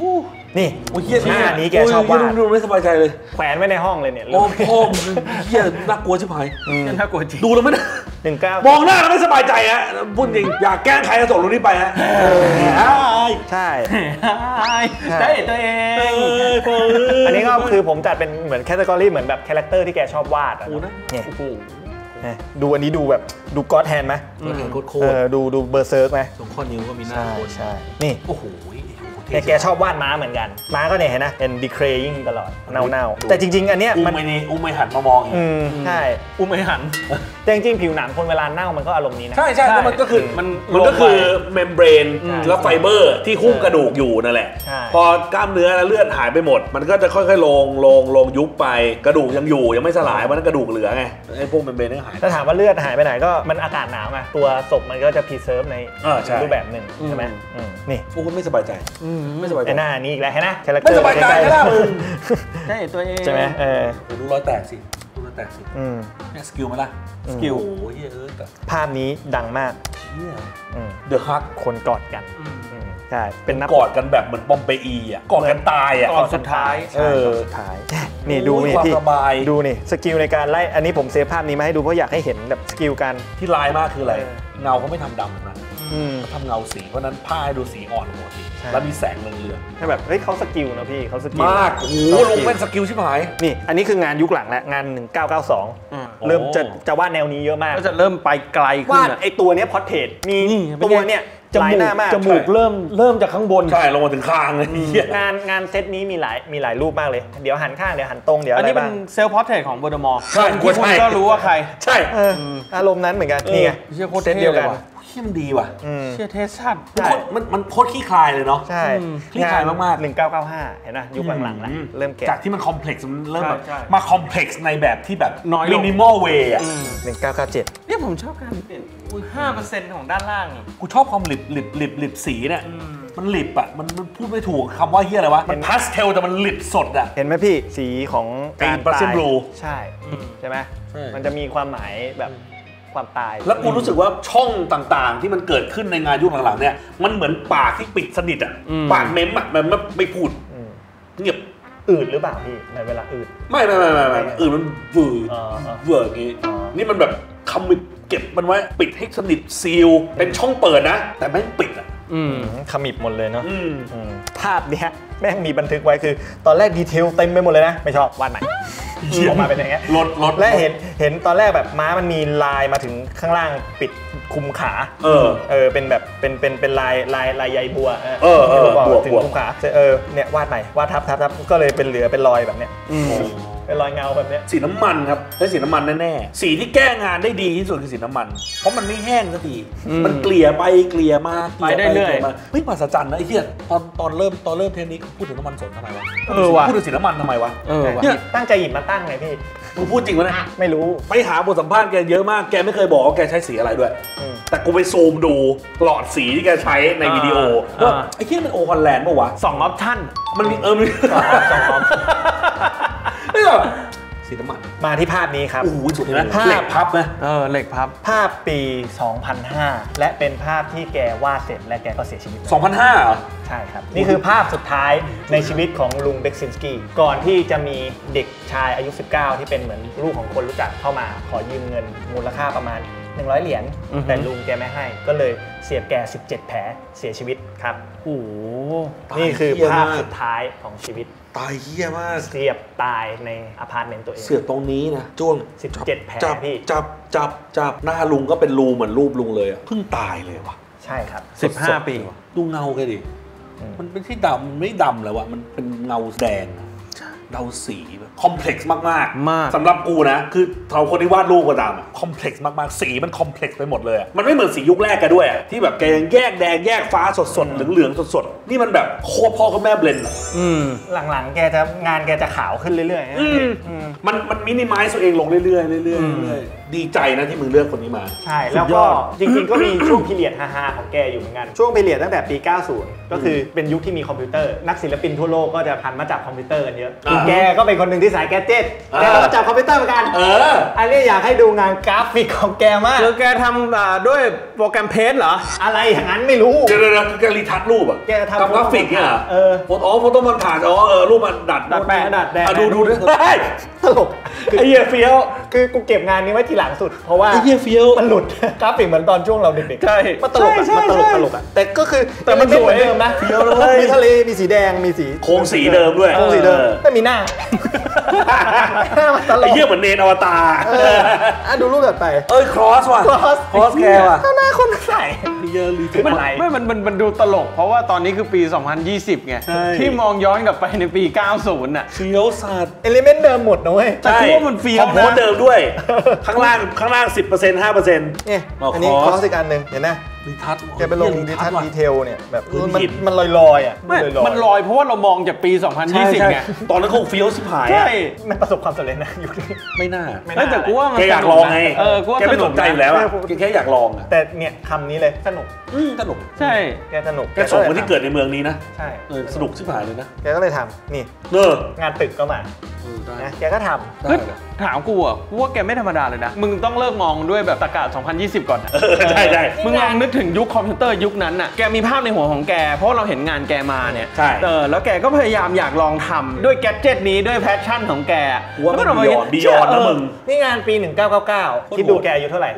นี่โอ้ยเหี้ยหน้านี้แกชอบวาดดูไม่สบายใจเลยแขวนไว้ในห้องเลยเนี่ยโอ้พ่อเหี้ยน่ากลัวชิบหายน่ากลัวจริงดูแล้วไม่ได้ 19 มองหน้าแล้วไม่สบายใจฮะพูดจริงอยากแกล้งใครก็ส่งรูปนี้ไปฮะใช่ได้ตัวเองอันนี้ก็คือผมจัดเป็นเหมือนแคตตากรีเหมือนแบบคาแรคเตอร์ที่แกชอบวาดอะโอ้นะเนี่ยดูอันนี้ดูแบบดูก็อดแฮนด์ไหมโคตรดูเบอร์เซิร์กไหมส่งข้อนิ้วก็มีหน้าใช่นี่โอ้โหแกชอบวาดม้าเหมือนกันม้าก็เนี่ยเห็นนะเป็น decaying ตลอดเน่าๆแต่จริงๆอันเนี้ยอุ้มันมไม่หันมามองอีกใช่อุ้มไม่หันแต่จริงๆผิวหนังคนเวลาเน่ามันก็อารมณ์นี้นะใช่แล้วมันก็คือมันก็คือเมมเบรนแล้วไฟเบอร์ที่หุ้มกระดูกอยู่นั่นแหละใช่พอกล้ามเนื้อและเลือดหายไปหมด มันก็จะค่อยๆลงยุบไปกระดูกยังอยู่ยังไม่สลายเพราะนั้นกระดูกเหลือไงไอ้พวกเมมเบรนนี่หายถ้าถามว่าเลือดหายไปไหนก็มันอากาศหนาวไงตัวศพมันก็จะ preserve ในใช่รูปแบบหนึ่งใช่ไหมนี่พวกคุณไม่สบายใจไม่สบายใจไอ้หน้านี้อีกแล้วเห็นไหมคาแรคเตไม่อร์สบายใจใกล้ก็ได้มึงได้ตัวเองใช่ไหมดูรอยแตกสิดูรอยแตกสิเนี่ยสกิลไหมล่ะสกิลโอ้โหเฮ้ยแต่ภาพนี้ดังมากเดอะฮักคนกอดกันใช่เป็นนับกอดกันแบบเหมือนปอมเปอีอ่ะกอดกันตายอ่ะก่อนสุดท้ายสุดท้ายนี่ดูนี่ความพี่สบายดูนี่สกิลในการไล่อันนี้ผมเซฟภาพนี้มาให้ดูเพราะอยากให้เห็นแบบสกิลการที่ลายมากคืออะไรเงาเขาไม่ทำดำนะทำเงาสีเพราะนั้นผ้าให้ดูสีอ่อนปกติแล้วมีแสงเรืองให้แบบเฮ้ยเขาสกิลนะพี่เขาสกิลมากโอ้โหลงเป็นสกิลชิบหายนี่อันนี้คืองานยุคหลังแล้วงาน 1992 เริ่มจะวาดแนวนี้เยอะมากก็จะเริ่มไปไกลขึ้นวาดไอตัวเนี้ยพอร์เทรตมีตัวเนี้ยจหลายมูหกน้ามากจมูกเริ่มจากข้างบนใช่ลงมาถึงคางเลยงานเซตนี้มีหลายรูปมากเลยเดี๋ยวหันข้างเดี๋ยวหันตรงเดี๋ยวอัอะนไรนี้เป็บ้าน งเซลล์พอร์เทรตของเบอร์ดมอร์ใช่คุณก็รู้ว่าใครใช่อารมณ์นั้นเหมือนกันนี่ไงเชี่ยโคตรเซตเท่เดียวเลกันยว่ะเชี่ยมนดีว่ะเชี่ยเทสชั่นมันโคตรขี้คลายเลยเนาะใช่คลี่คลายมากๆ 1995 เห็นไหมยุคหลังๆแล้วเริ่มแก่จากที่มันคอมเพล็กซ์มันเริ่มแบบใช่มาคอมเพล็กซ์ในแบบที่แบบน้อยลงมินิมอลเวย์อ่ะ 1997 เนี่ยผมชอบการเปลี่ยน5%ของด้านล่างนี่กูชอบความหลิบสีเนี่ยมันหลิบอ่ะมันพูดไม่ถูกคำว่าเฮียอะไรวะมันพาสเทลแต่มันหลิบสดอ่ะเห็นไหมพี่สีของการเป็น Prussian ตาย blue ใช่ใช่ไหมใช่มันจะมีความหมายแบบความตายแล้วกูรู้สึกว่าช่องต่างๆ ที่มันเกิดขึ้นในงานยุคหลังๆเนี่ยมันเหมือนปากที่ปิดสนิทอ่ะปากเม้มอ่ะมันไม่พูดเงียบอืดหรือเปล่าพี่ในเวลาอืดไม่อื่นมันวืดเวอร์อย่างงี้นี่มันแบบคำเก็บมันไว้ปิดให้สนิทซีลเป็นช่องเปิดนะแต่ไม่ปิดอ่ะขมิบหมดเลยเนาะภาพเนี้ยแม่งมีบันทึกไว้คือตอนแรกดีเทลเต็มไปหมดเลยนะไม่ชอบวาดใหม่ออกมาเป็นอย่างเงี้ยลดและเห็นตอนแรกแบบม้ามันมีลายมาถึงข้างล่างปิดคุมขาเป็นแบบเป็นลายใยบัวถึงคุมขาเนี่ยวาดใหม่วาดทับก็เลยเป็นเหลือเป็นรอยแบบเนี้ยเป็นรอยเงาแบบเนี้ยสีน้ำมันครับใช้สีน้ำมันแน่ๆสีที่แก้งานได้ดีที่สุดคือสีน้ำมันเพราะมันไม่แห้งสักทีมันเกลี่ยไปเกลี่ยมาไปได้เรื่อยเฮ้ยมหัศจรรย์นะไอ้เหี้ยตอนเริ่มเทปนี้พูดถึงน้ำมันสนทำไมวะว่ะพูดถึงสีน้ำมันทำไมวะว่ะตั้งใจหยิบมาตั้งไงพี่มึงพูดจริงวะเนี่ยไม่รู้ไปหาบทสัมภาษณ์แกเยอะมากแกไม่เคยบอกว่าแกใช้สีอะไรด้วยแต่กูไปซูมดูหลอดสีที่แกใช้ในวิดีโอว่าไอ้เหี้ยมันโอคอนแลนด์ป่าวะ 2 ออปชั่นมันมีมันมีสองออปไม่แบบสีน้ำมันมาที่ภาพนี้ครับโอ้โหสุดเลยนะภาพเหล็กพับนะเหล็กพับภาพปี 2005 และเป็นภาพที่แกวาดเสร็จและแกก็เสียชีวิต 2005เหรอใช่ครับ นี่คือภาพสุดท้ายในชีวิตของลุงเบ็กซินสกี้ก่อนที่จะมีเด็กชายอายุ 19 ที่เป็นเหมือนลูกของคนรู้จักเข้ามาขอยืมเงินมูลค่าประมาณ 100 เหรียญแต่ลุงแกไม่ให้ก็เลยเสียบแก 17 แผลเสียชีวิตครับโอ้โหนี่คือภาพสุดท้ายของชีวิตตายเหี้ยมากเสียบตายในอพาร์ตเมนต์ตัวเองเสือกตรงนี้นะจ้วง 17 แผลจับพี่จับหน้าลุงก็เป็นรูเหมือนรูปลุงเลยอ่ะเพิ่งตายเลยว่ะใช่ครับ 15 ปีดูเงาแกดิมันเป็นที่ดำมันไม่ดำแล้ววะมันเป็นเงาแดงเดาสีแบบคอมเพล็กซ์มากๆสำหรับกูนะคือเราคนที่วาดรูปก็ตามคอมเพล็กซ์มากๆสีมันคอมเพล็กซ์ไปหมดเลยมันไม่เหมือนสียุคแรกกันด้วยที่แบบแกยังแยกแดงแยกฟ้าสดๆเหลืองๆสดๆนี่มันแบบโคตรพ่อกับแม่เบลนด์หลังๆแกจะงานแกจะขาวขึ้นเรื่อยๆมันมินิมายตัวเองลงเรื่อยๆดีใจนะที่มึงเลือกคนนี้มาใช่แล้วก็จริงๆก็มีช่วงพีเรียดฮาๆของแกอยู่เหมือนกันช่วงพีเรียดตั้งแต่ปี 90 ก็คือเป็นยุคที่มีคอมพิวเตอร์นักศิลปินทั่วโลกก็จะหันมาจับคอมพิวเตอร์กันเยอะแกก็เป็นคนหนึ่งที่สายแกดเจ็ตแกก็จับคอมพิวเตอร์เหมือนกันอันนี้อยากให้ดูงานกราฟิกของแกมากคือแกทำด้วยโปรแกรมเพจเหรออะไรอย่างนั้นไม่รู้เดี๋ยวแกรีทัชรูปอ่ะแกทำกราฟิกเนี่ยโฟโต้มันผ่านรูปมันดัดแปะดัดแดงดูด้วยตลกไอ้เหี้ยเฟี้ยวคือกูเก็บงานนี้ไว้ทีหลังสุดเพราะว่าไอ้เหี้ยเฟี้ยวมันหลุดกราฟิกเหมือนตอนช่วงเราเด็กๆใช่มันตลกอ่ะแต่ก็คือแต่มันสวยเดิมนะมีทะเลมีสีแดงมีสีโครงสีเดิมด้วยโครงสีเดิมแต่มีหน้าไอ้เหี้ยเหมือนเนนอวตารดูรูปแบบไปครอสว่ะครอสแกว่ะหน้าคนใส่เยอะรีเทคอะไรมันดูตลกเพราะว่าตอนนี้คือปี 2020 ไงที่มองย้อนกลับไปในปี 90 น่ะเฟี้ยวสัตว์เอลิเมนต์เดิมหมดนะเว้ยแต่พวกมันเฟี้ยวนะคอมโพสเดิมด้วยข้างล่าง 10% 5% เนี่ยอันนี้คอสอีกอันหนึ่งเห็นไหมรีทัชแกไปลงรีทัชดีเทลเนี่ยแบบมันลอยๆอ่ะมันลอยเพราะว่าเรามองจากปี 2020 ไงตอนนั้นคงเฟี้ยวสิบหายใช่มันประสบความสำเร็จนะยุคนี้ไม่น่าแต่กูว่ามันแกอยากลองไงแกไม่สนใจอยู่แล้วแค่อยากลองแต่เนี่ยคำนี้เลยสนุกใช่แกสนุกแกส่งคนที่เกิดในเมืองนี้นะใช่สนุกสิบหายเลยนะแกก็เลยทำนี่งานตึกก็มานะแกก็ทำถามกูอ่ะว่าแกไม่ธรรมดาเลยนะมึงต้องเลิกมองด้วยแบบตะกะ2020 ก่อนใช่มึงลองนึกถึงยุคคอมพิวเตอร์ยุคนั้นน่ะแกมีภาพในหัวของแกเพราะเราเห็นงานแกมาเนี่ยแล้วแกก็พยายามอยากลองทำด้วยแกดเจ็ตนี้ด้วยแพชชั่นของแกว่ามันบียอนนะมึงนี่งานปี1999คิดดูแกอายุเท่าไหร่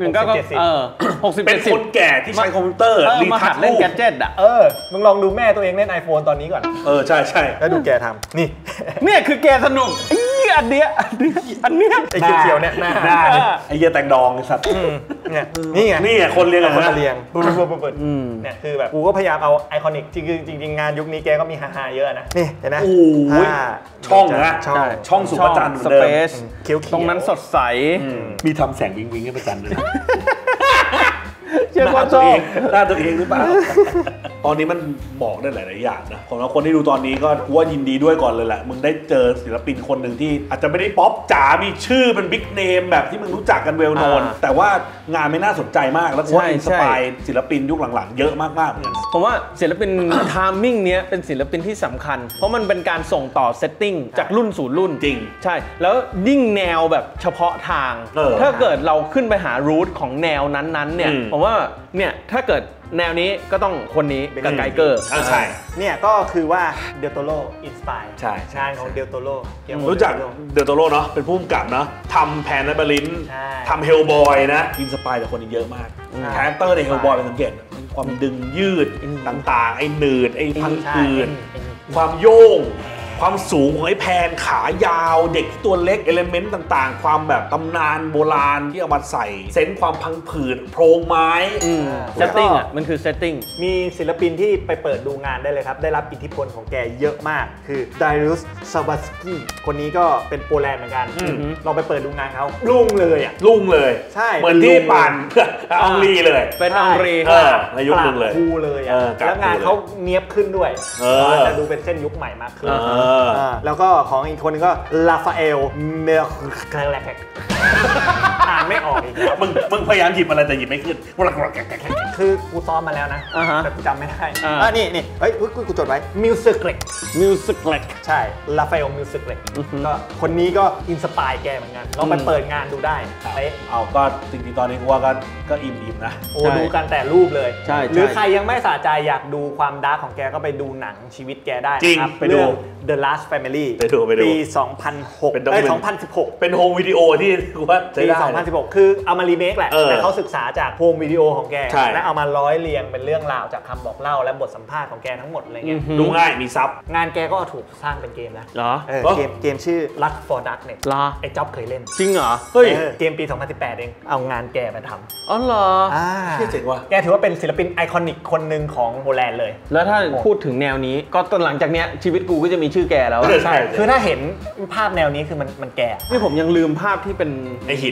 60-70 เป็นคนแก่ที่ใช้คอมพิวเตอร์รีทัชเล่นแกดเจ็ตอ่ะมึงลองดูแม่ตัวเองเล่น iPhone ตอนนี้ก่อนใช่แล้วดูแกทำนี่เนี่ยคือแกสนุกอันเนี้ยไอ้เขียวๆเนี่ยหน้าไอ้เหี้ยแตงดองไอ้สัตว์เนี่ยนี่ไงคนเรียงคนเรียงเนี่ยคือแบบกูก็พยายามเอาไอคอนิกจริงงานยุคนี้แกก็มีฮาๆเยอะนะนี่เห็นไหมช่องนะช่องสุภจันทร์สเปซตรงนั้นสดใสมีทำแสงวิงวิงให้ประจันด้วยเชื่อว่าหน้าตัวเองหรือเปล่าตอนนี้มันบอกได้หลายๆอย่างนะผมว่าคนที่ดูตอนนี้ก็ว่ายินดีด้วยก่อนเลยแหละมึงได้เจอศิลปินคนหนึ่งที่อาจจะไม่ได้ป๊อปจ๋ามีชื่อเป็นบิ๊กเนมแบบที่มึงรู้จักกันเวลโนนแต่ว่างานไม่น่าสนใจมากแล้วว่าอินสปายศิลปินยุคหลังๆเยอะมากๆเหมือนกันผมว่าศิลปินไทมิ่งเนี้ยเป็นศิลปินที่สำคัญเพราะมันเป็นการส่งต่อเซตติ้งจากรุ่นสู่รุ่นจริงใช่แล้วยิ่งแนวแบบเฉพาะทางถ้าเกิดเราขึ้นไปหารูทของแนวนั้นๆเนี่ยผมว่าเนี่ยถ้าเกิดแนวนี้ก็ต้องคนนี้กับไกเกอร์ใช่เนี่ยก็คือว่าเดลโตโรอินสปายใช่งานของเดลโตโรรู้จักเดลโตโรเนาะเป็นผู้กำกับเนาะทำแพนและบรินทำเฮลบอยนะอินสปายจากคนนี้เยอะมากคาแรคเตอร์ในเฮลบอยเป็นสังเกตความดึงยืดต่างๆไอ้หนืดไอ้พังผืดความโยงความสูงของไอ้แพนขายาวเด็กตัวเล็กเอลิเมนต์ต่างๆความแบบตำนานโบราณที่เอามาใส่เซนส์ความพังผืดโพรงไม้เซตติ้งอ่ะมันคือเซตติ้งมีศิลปินที่ไปเปิดดูงานได้เลยครับได้รับอิทธิพลของแกเยอะมากคือไดรุสซาบัสกี้คนนี้ก็เป็นโปแลนด์เหมือนกันเราไปเปิดดูงานเขารุ่งเลยอ่ะรุ่งเลยใช่เหมือนที่ปั่นองรีเลยเป็นองรีในยุคนึงเลยคูเลยอ่ะแล้วงานเขาเนียบขึ้นด้วยจะดูเป็นเส้นยุคใหม่มากขึ้นแล้วก็ของอีกคนนึงก็ลาฟาเอลเมลคาแลกอ่านไม่ออกอีกแล้วมึงพยายามหยิบอะไรแต่หยิบไม่ขึ้นคือกูซ้อมมาแล้วนะแต่กูจำไม่ได้นี่เฮ้ยกูจดไว้มิวสิกเล็กใช่ลาฟาเอลมิวสิกเล็กก็คนนี้ก็อินสปายแกเหมือนกันลองไปเปิดงานดูได้เอาก็จริงๆตอนนี้กูว่าก็อิ่มนะโอ้ดูกันแต่รูปเลยหรือใครยังไม่สะใจอยากดูความดาร์กของแกก็ไปดูหนังชีวิตแกได้นะครับไปดู The Last Family ปี 2006 เป็น 2016 เป็นโฮมวิดีโอที่กูว่าปี 2016 คือเอามารีเมคแหละแต่เขาศึกษาจากโฮมวิดีโอของแกและเอามาร้อยเรียงเป็นเรื่องราวจากคำบอกเล่าและบทสัมภาษณ์ของแกทั้งหมดอะไรเงี้ยดูง่ายมีซับงานแกก็ถูกสร้างเป็นเกมแล้วเหรอเกมชื่อ Lust for Darkness ไอ้จ๊อบเคยเล่นจริงเหรอเฮ้ยเกมปี 2018 เองเอางานแกมาทำอ๋อเหรอเจ๋งว่ะแกถือว่าเป็นศิลปินไอคอนิกคนหนึ่งของโปแลนด์เลยแล้วถ้าพูดถึงแนวนี้ก็ตอนหลังจากเนี้ยชีวิตกูก็จะมีชื่อแกแล้วใช่คือถ้าเห็นภาพแนวนี้คือมันแกนี่ผมยังลืมภาพที่เป็นไอหินนะ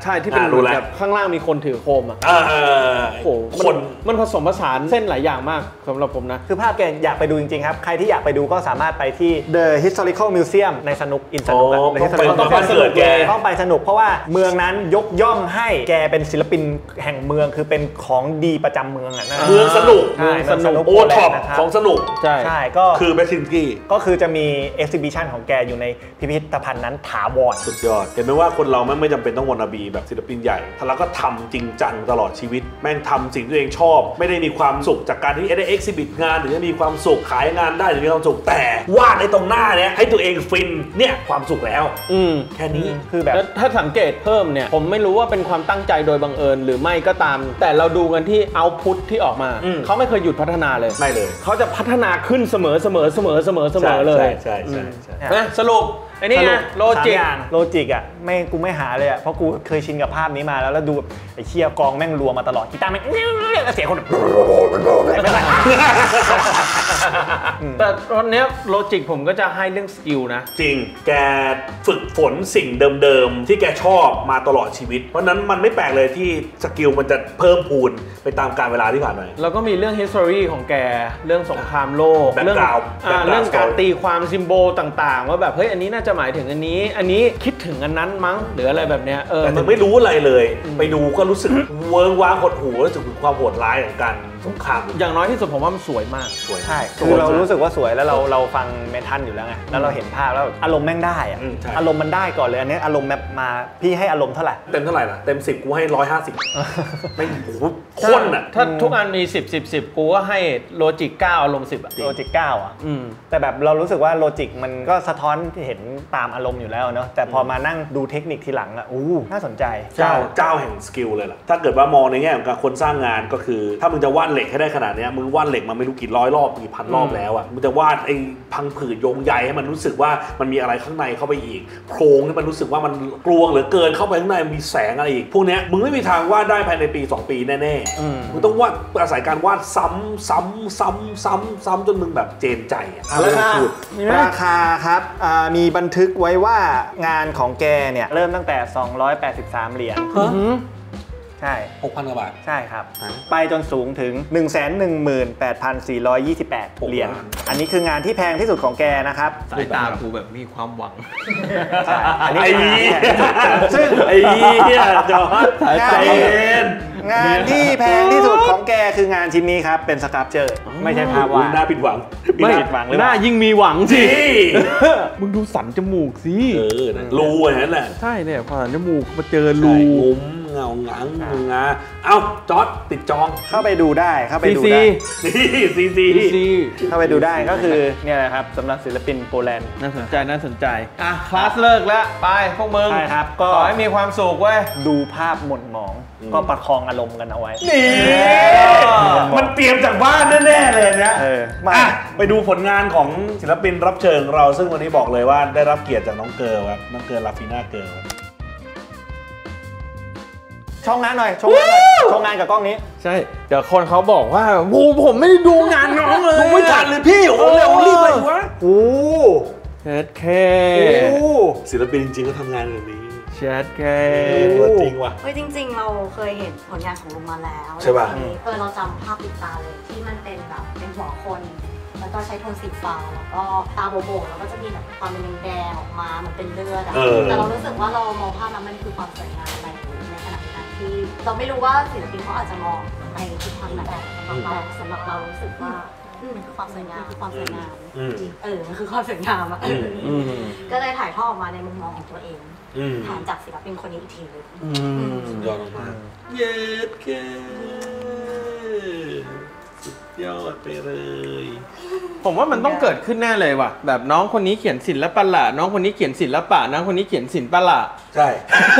ใช่ที่เป็นแบบข้างล่างมีคนถือโคมอ่ะโอ้โหมันผสมผสานเส้นหลายอย่างมากสำหรับผมนะคือภาพแกอยากไปดูจริงๆครับใครที่อยากไปดูก็สามารถไปที่ The Historical Museum ในสนุกอินสนุกต้องไปสนุกแกต้องไปสนุกเพราะว่าเมืองนั้นยกย่องให้แกเป็นศิลปินแห่งเมืองคือเป็นของดีประจำเมืองอ่ะเมืองสนุกโอท็อปของสนุกใช่ก็คือเบสินกี้ก็คือจะมี exhibition ของแกอยู่ในพิพิธภัณฑ์นั้นถาวรสุดยอดเห็นไหมว่าคนเราไม่จำเป็นต้องวานาบีแบบศิลปินใหญ่ถ้าเราก็ทำจริงจังตลอดชีวิตแม่งทำสิ่งที่ตัวเองชอบไม่ได้มีความสุขจากการที่ได้ exhibit งานหรือจะมีความสุขขายงานได้หรือมีความสุขแต่วาดในตรงหน้าเนี้ยให้ตัวเองฟินเนี่ยความสุขแล้วแค่นี้คือแบบถ้าสังเกตเพิ่มเนี่ยผมไม่รู้ว่าเป็นความตั้งใจโดยบังเอิญหรือไม่ก็ตามแต่เราดูกันที่เอาพุทที่ออกมาเขาไม่เคยหยุดพัฒนาเลยไม่เลยเขาจะพัฒนาขึ้นเสมอเลยใช่สรุปไอ้นี่ไงโลจิกอ่ะกูไม่หาเลยอ่ะเพราะกูเคยชินกับภาพนี้มาแล้วดูไอ้เชี่ยกองแม่งรัวมาตลอดกีตาร์แม่งเสียงคนแต่ตอนนี้โลจิกผมก็จะให้เรื่องสกิลนะจริงแกฝึกฝนสิ่งเดิมๆที่แกชอบมาตลอดชีวิตเพราะนั้นมันไม่แปลกเลยที่สกิลมันจะเพิ่มพูนไปตามกาลเวลาที่ผ่านมาแล้วก็มีเรื่อง history ของแกเรื่องสงครามโลกเรื่องการตีความซิมโบลต่างๆว่าแบบเฮ้ยอันนี้น่าจะหมายถึงอันนี้คิดถึงอันนั้นมั้งหรืออะไรแบบเนี้ยแต่ถึงไม่รู้อะไรเลยไปดูก็รู้สึกเวิร์กว้างหดหูรู้สึกถึงความโหดร้ายของการสงครามอย่างน้อยที่สุดผมว่ามันสวยมากใช่คือเรารู้สึกว่าสวยแล้วเราฟังเมทัลอยู่แล้วไงแล้วเราเห็นภาพแล้วอารมณ์แม่งได้อะอารมณ์มันได้ก่อนเลยอันนี้อารมณ์แบบมาพี่ให้อารมณ์เท่าไหร่เต็มเท่าไหร่ล่ะเต็ม10กูให้150ไม่โอ้โหข้นอ่ะถ้าทุกอันมี10กูก็ให้โลจิก9อารมณ์10อ่ะโลจิก9อ่ะแต่แบบเรารู้สึกว่าโลจิกมันก็สะท้อนเห็นตามอารมณ์อยู่แล้วเนาะแต่พอมานั่งดูเทคนิคทีหลังอ่ะน่าสนใจเจ้าแห่งสกิลเลยล่ะถ้าเกิดว่ามองในแง่ของการคนสร้างงานก็คือถ้ามึงจะวาดเหล็กให้ได้ขนาดนี้มึงวาดเหล็กมาไม่รู้กี่ร้อยรอบกี่พันรอบแล้วอ่ะมึงจะวาดไอ้พังผืดโยงใยให้มันรู้สึกว่ามันมีอะไรข้างในเข้าไปอีกโครงให้มันรู้สึกว่ามันกลวงเหลือเกินเข้าไปข้างในมีแสงอะไรอีกพวกนี้มึงไม่มีทางวาดได้ภายในปี2ปีแน่ๆมึงต้องวาดอาศัยการวาดซ้ำจนมึงแบบเจนใจอ่ะราคาครับมีบันทึกไว้ว่างานของแกเนี่ยเริ่มตั้งแต่283เหรียญใช่ 6,000 กว่าบาทใช่ครับไปจนสูงถึง 118,428 เหรียญอันนี้คืองานที่แพงที่สุดของแกนะครับสายตากูแบบมีความหวังไอ้ซึ่งไอ้เนี่ยจอดงานที่แพงที่สุดของแกคืองานชิ้นนี้ครับเป็นสครับเจอร์ไม่ใช่ภาพวาดน่าผิดหวังไม่ผิดหวังเลยน่ายิ่งมีหวังสิมึงดูสันจมูกสิรูอย่างนั้นแหละใช่เนี่ยผ่านจมูกมาเจอรูเงาหงังงาเอ้าจอดติดจองเข้าไปดูได้เข้าไปดูได้เข้าไปดูได้ก็คือเนี่ยแหละครับสำหรับศิลปินโปแลนด์น่าสนใจคลาสเลิกแล้วไปพวกมึงใช่ครับก็ขอให้มีความสุขเว้ยดูภาพหม่นหมองก็ประคองอารมณ์กันเอาไว้นี่มันเตรียมจากบ้านแน่ๆเลยนะไปดูผลงานของศิลปินรับเชิญเราซึ่งวันนี้บอกเลยว่าได้รับเกียรติจากน้องเกิร์ลครับน้องเกิร์ลลาฟีน่าเกิร์ลช่องงานหน่อยช่องงานกับกล้องนี้ใช่เดี๋ยวคนเขาบอกว่าผมไม่ได้ดูงานน้องเลยดูไม่ทันเลยพี่โอ้โหเร็วรีบเลยวะแชทแคศิลปินจริงๆก็ทำงานแบบนี้แชทแคจริงว่ะจริงๆเราเคยเห็นผลงานของลุงมาแล้วใช่ป่ะเราจำภาพติดตาเลยที่มันเป็นแบบเป็นหัวคนแล้วก็ใช้โทนสีฟ้าแล้วก็ตาโบๆแล้วก็จะมีแบบความเป็นแดงออกมาเหมือนเป็นเลือดแต่เรารู้สึกว่าเรามองภาพนั้นมันคือความสวยงามในขณะนั้นที่เราไม่รู้ว่าศิลปินเขาอาจจะมองในทิศทางไหนสำหรับเรารู้สึกว่าคือความสวยงามมันคือความสวยงามอ่ะก็เลยถ่ายทอดออกมาในมุมมองของตัวเองผ่านจากศิลปินคนนี้อีกทีนึงสุดยอดมากเย็ดแก่สุดยอดไปเลยผมว่ามันต้องเกิดขึ้นแน่เลยว่ะแบบน้องคนนี้เขียนศิลปะละน้องคนนี้เขียนศิลปะน้องคนนี้เขียนศิลปะละใช่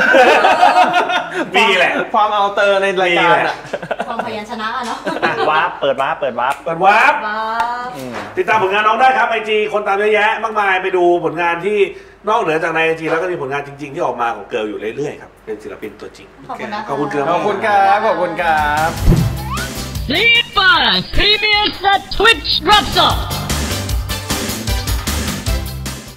มีแหละความเอาเตอร์ในรายการอ่ะความพยัญชนะเนาะเปิดวาร์ปติดตามผลงานน้องได้ครับIG คนตามเยอะแยะมากมายไปดูผลงานที่นอกเหนือจากในIGแล้วก็มีผลงานจริงๆที่ออกมาของเกิร์ลอยู่เรื่อยๆครับเป็นศิลปินตัวจริงขอบคุณครับขอบคุณครับ Sleep Fast Premium Twitch drops off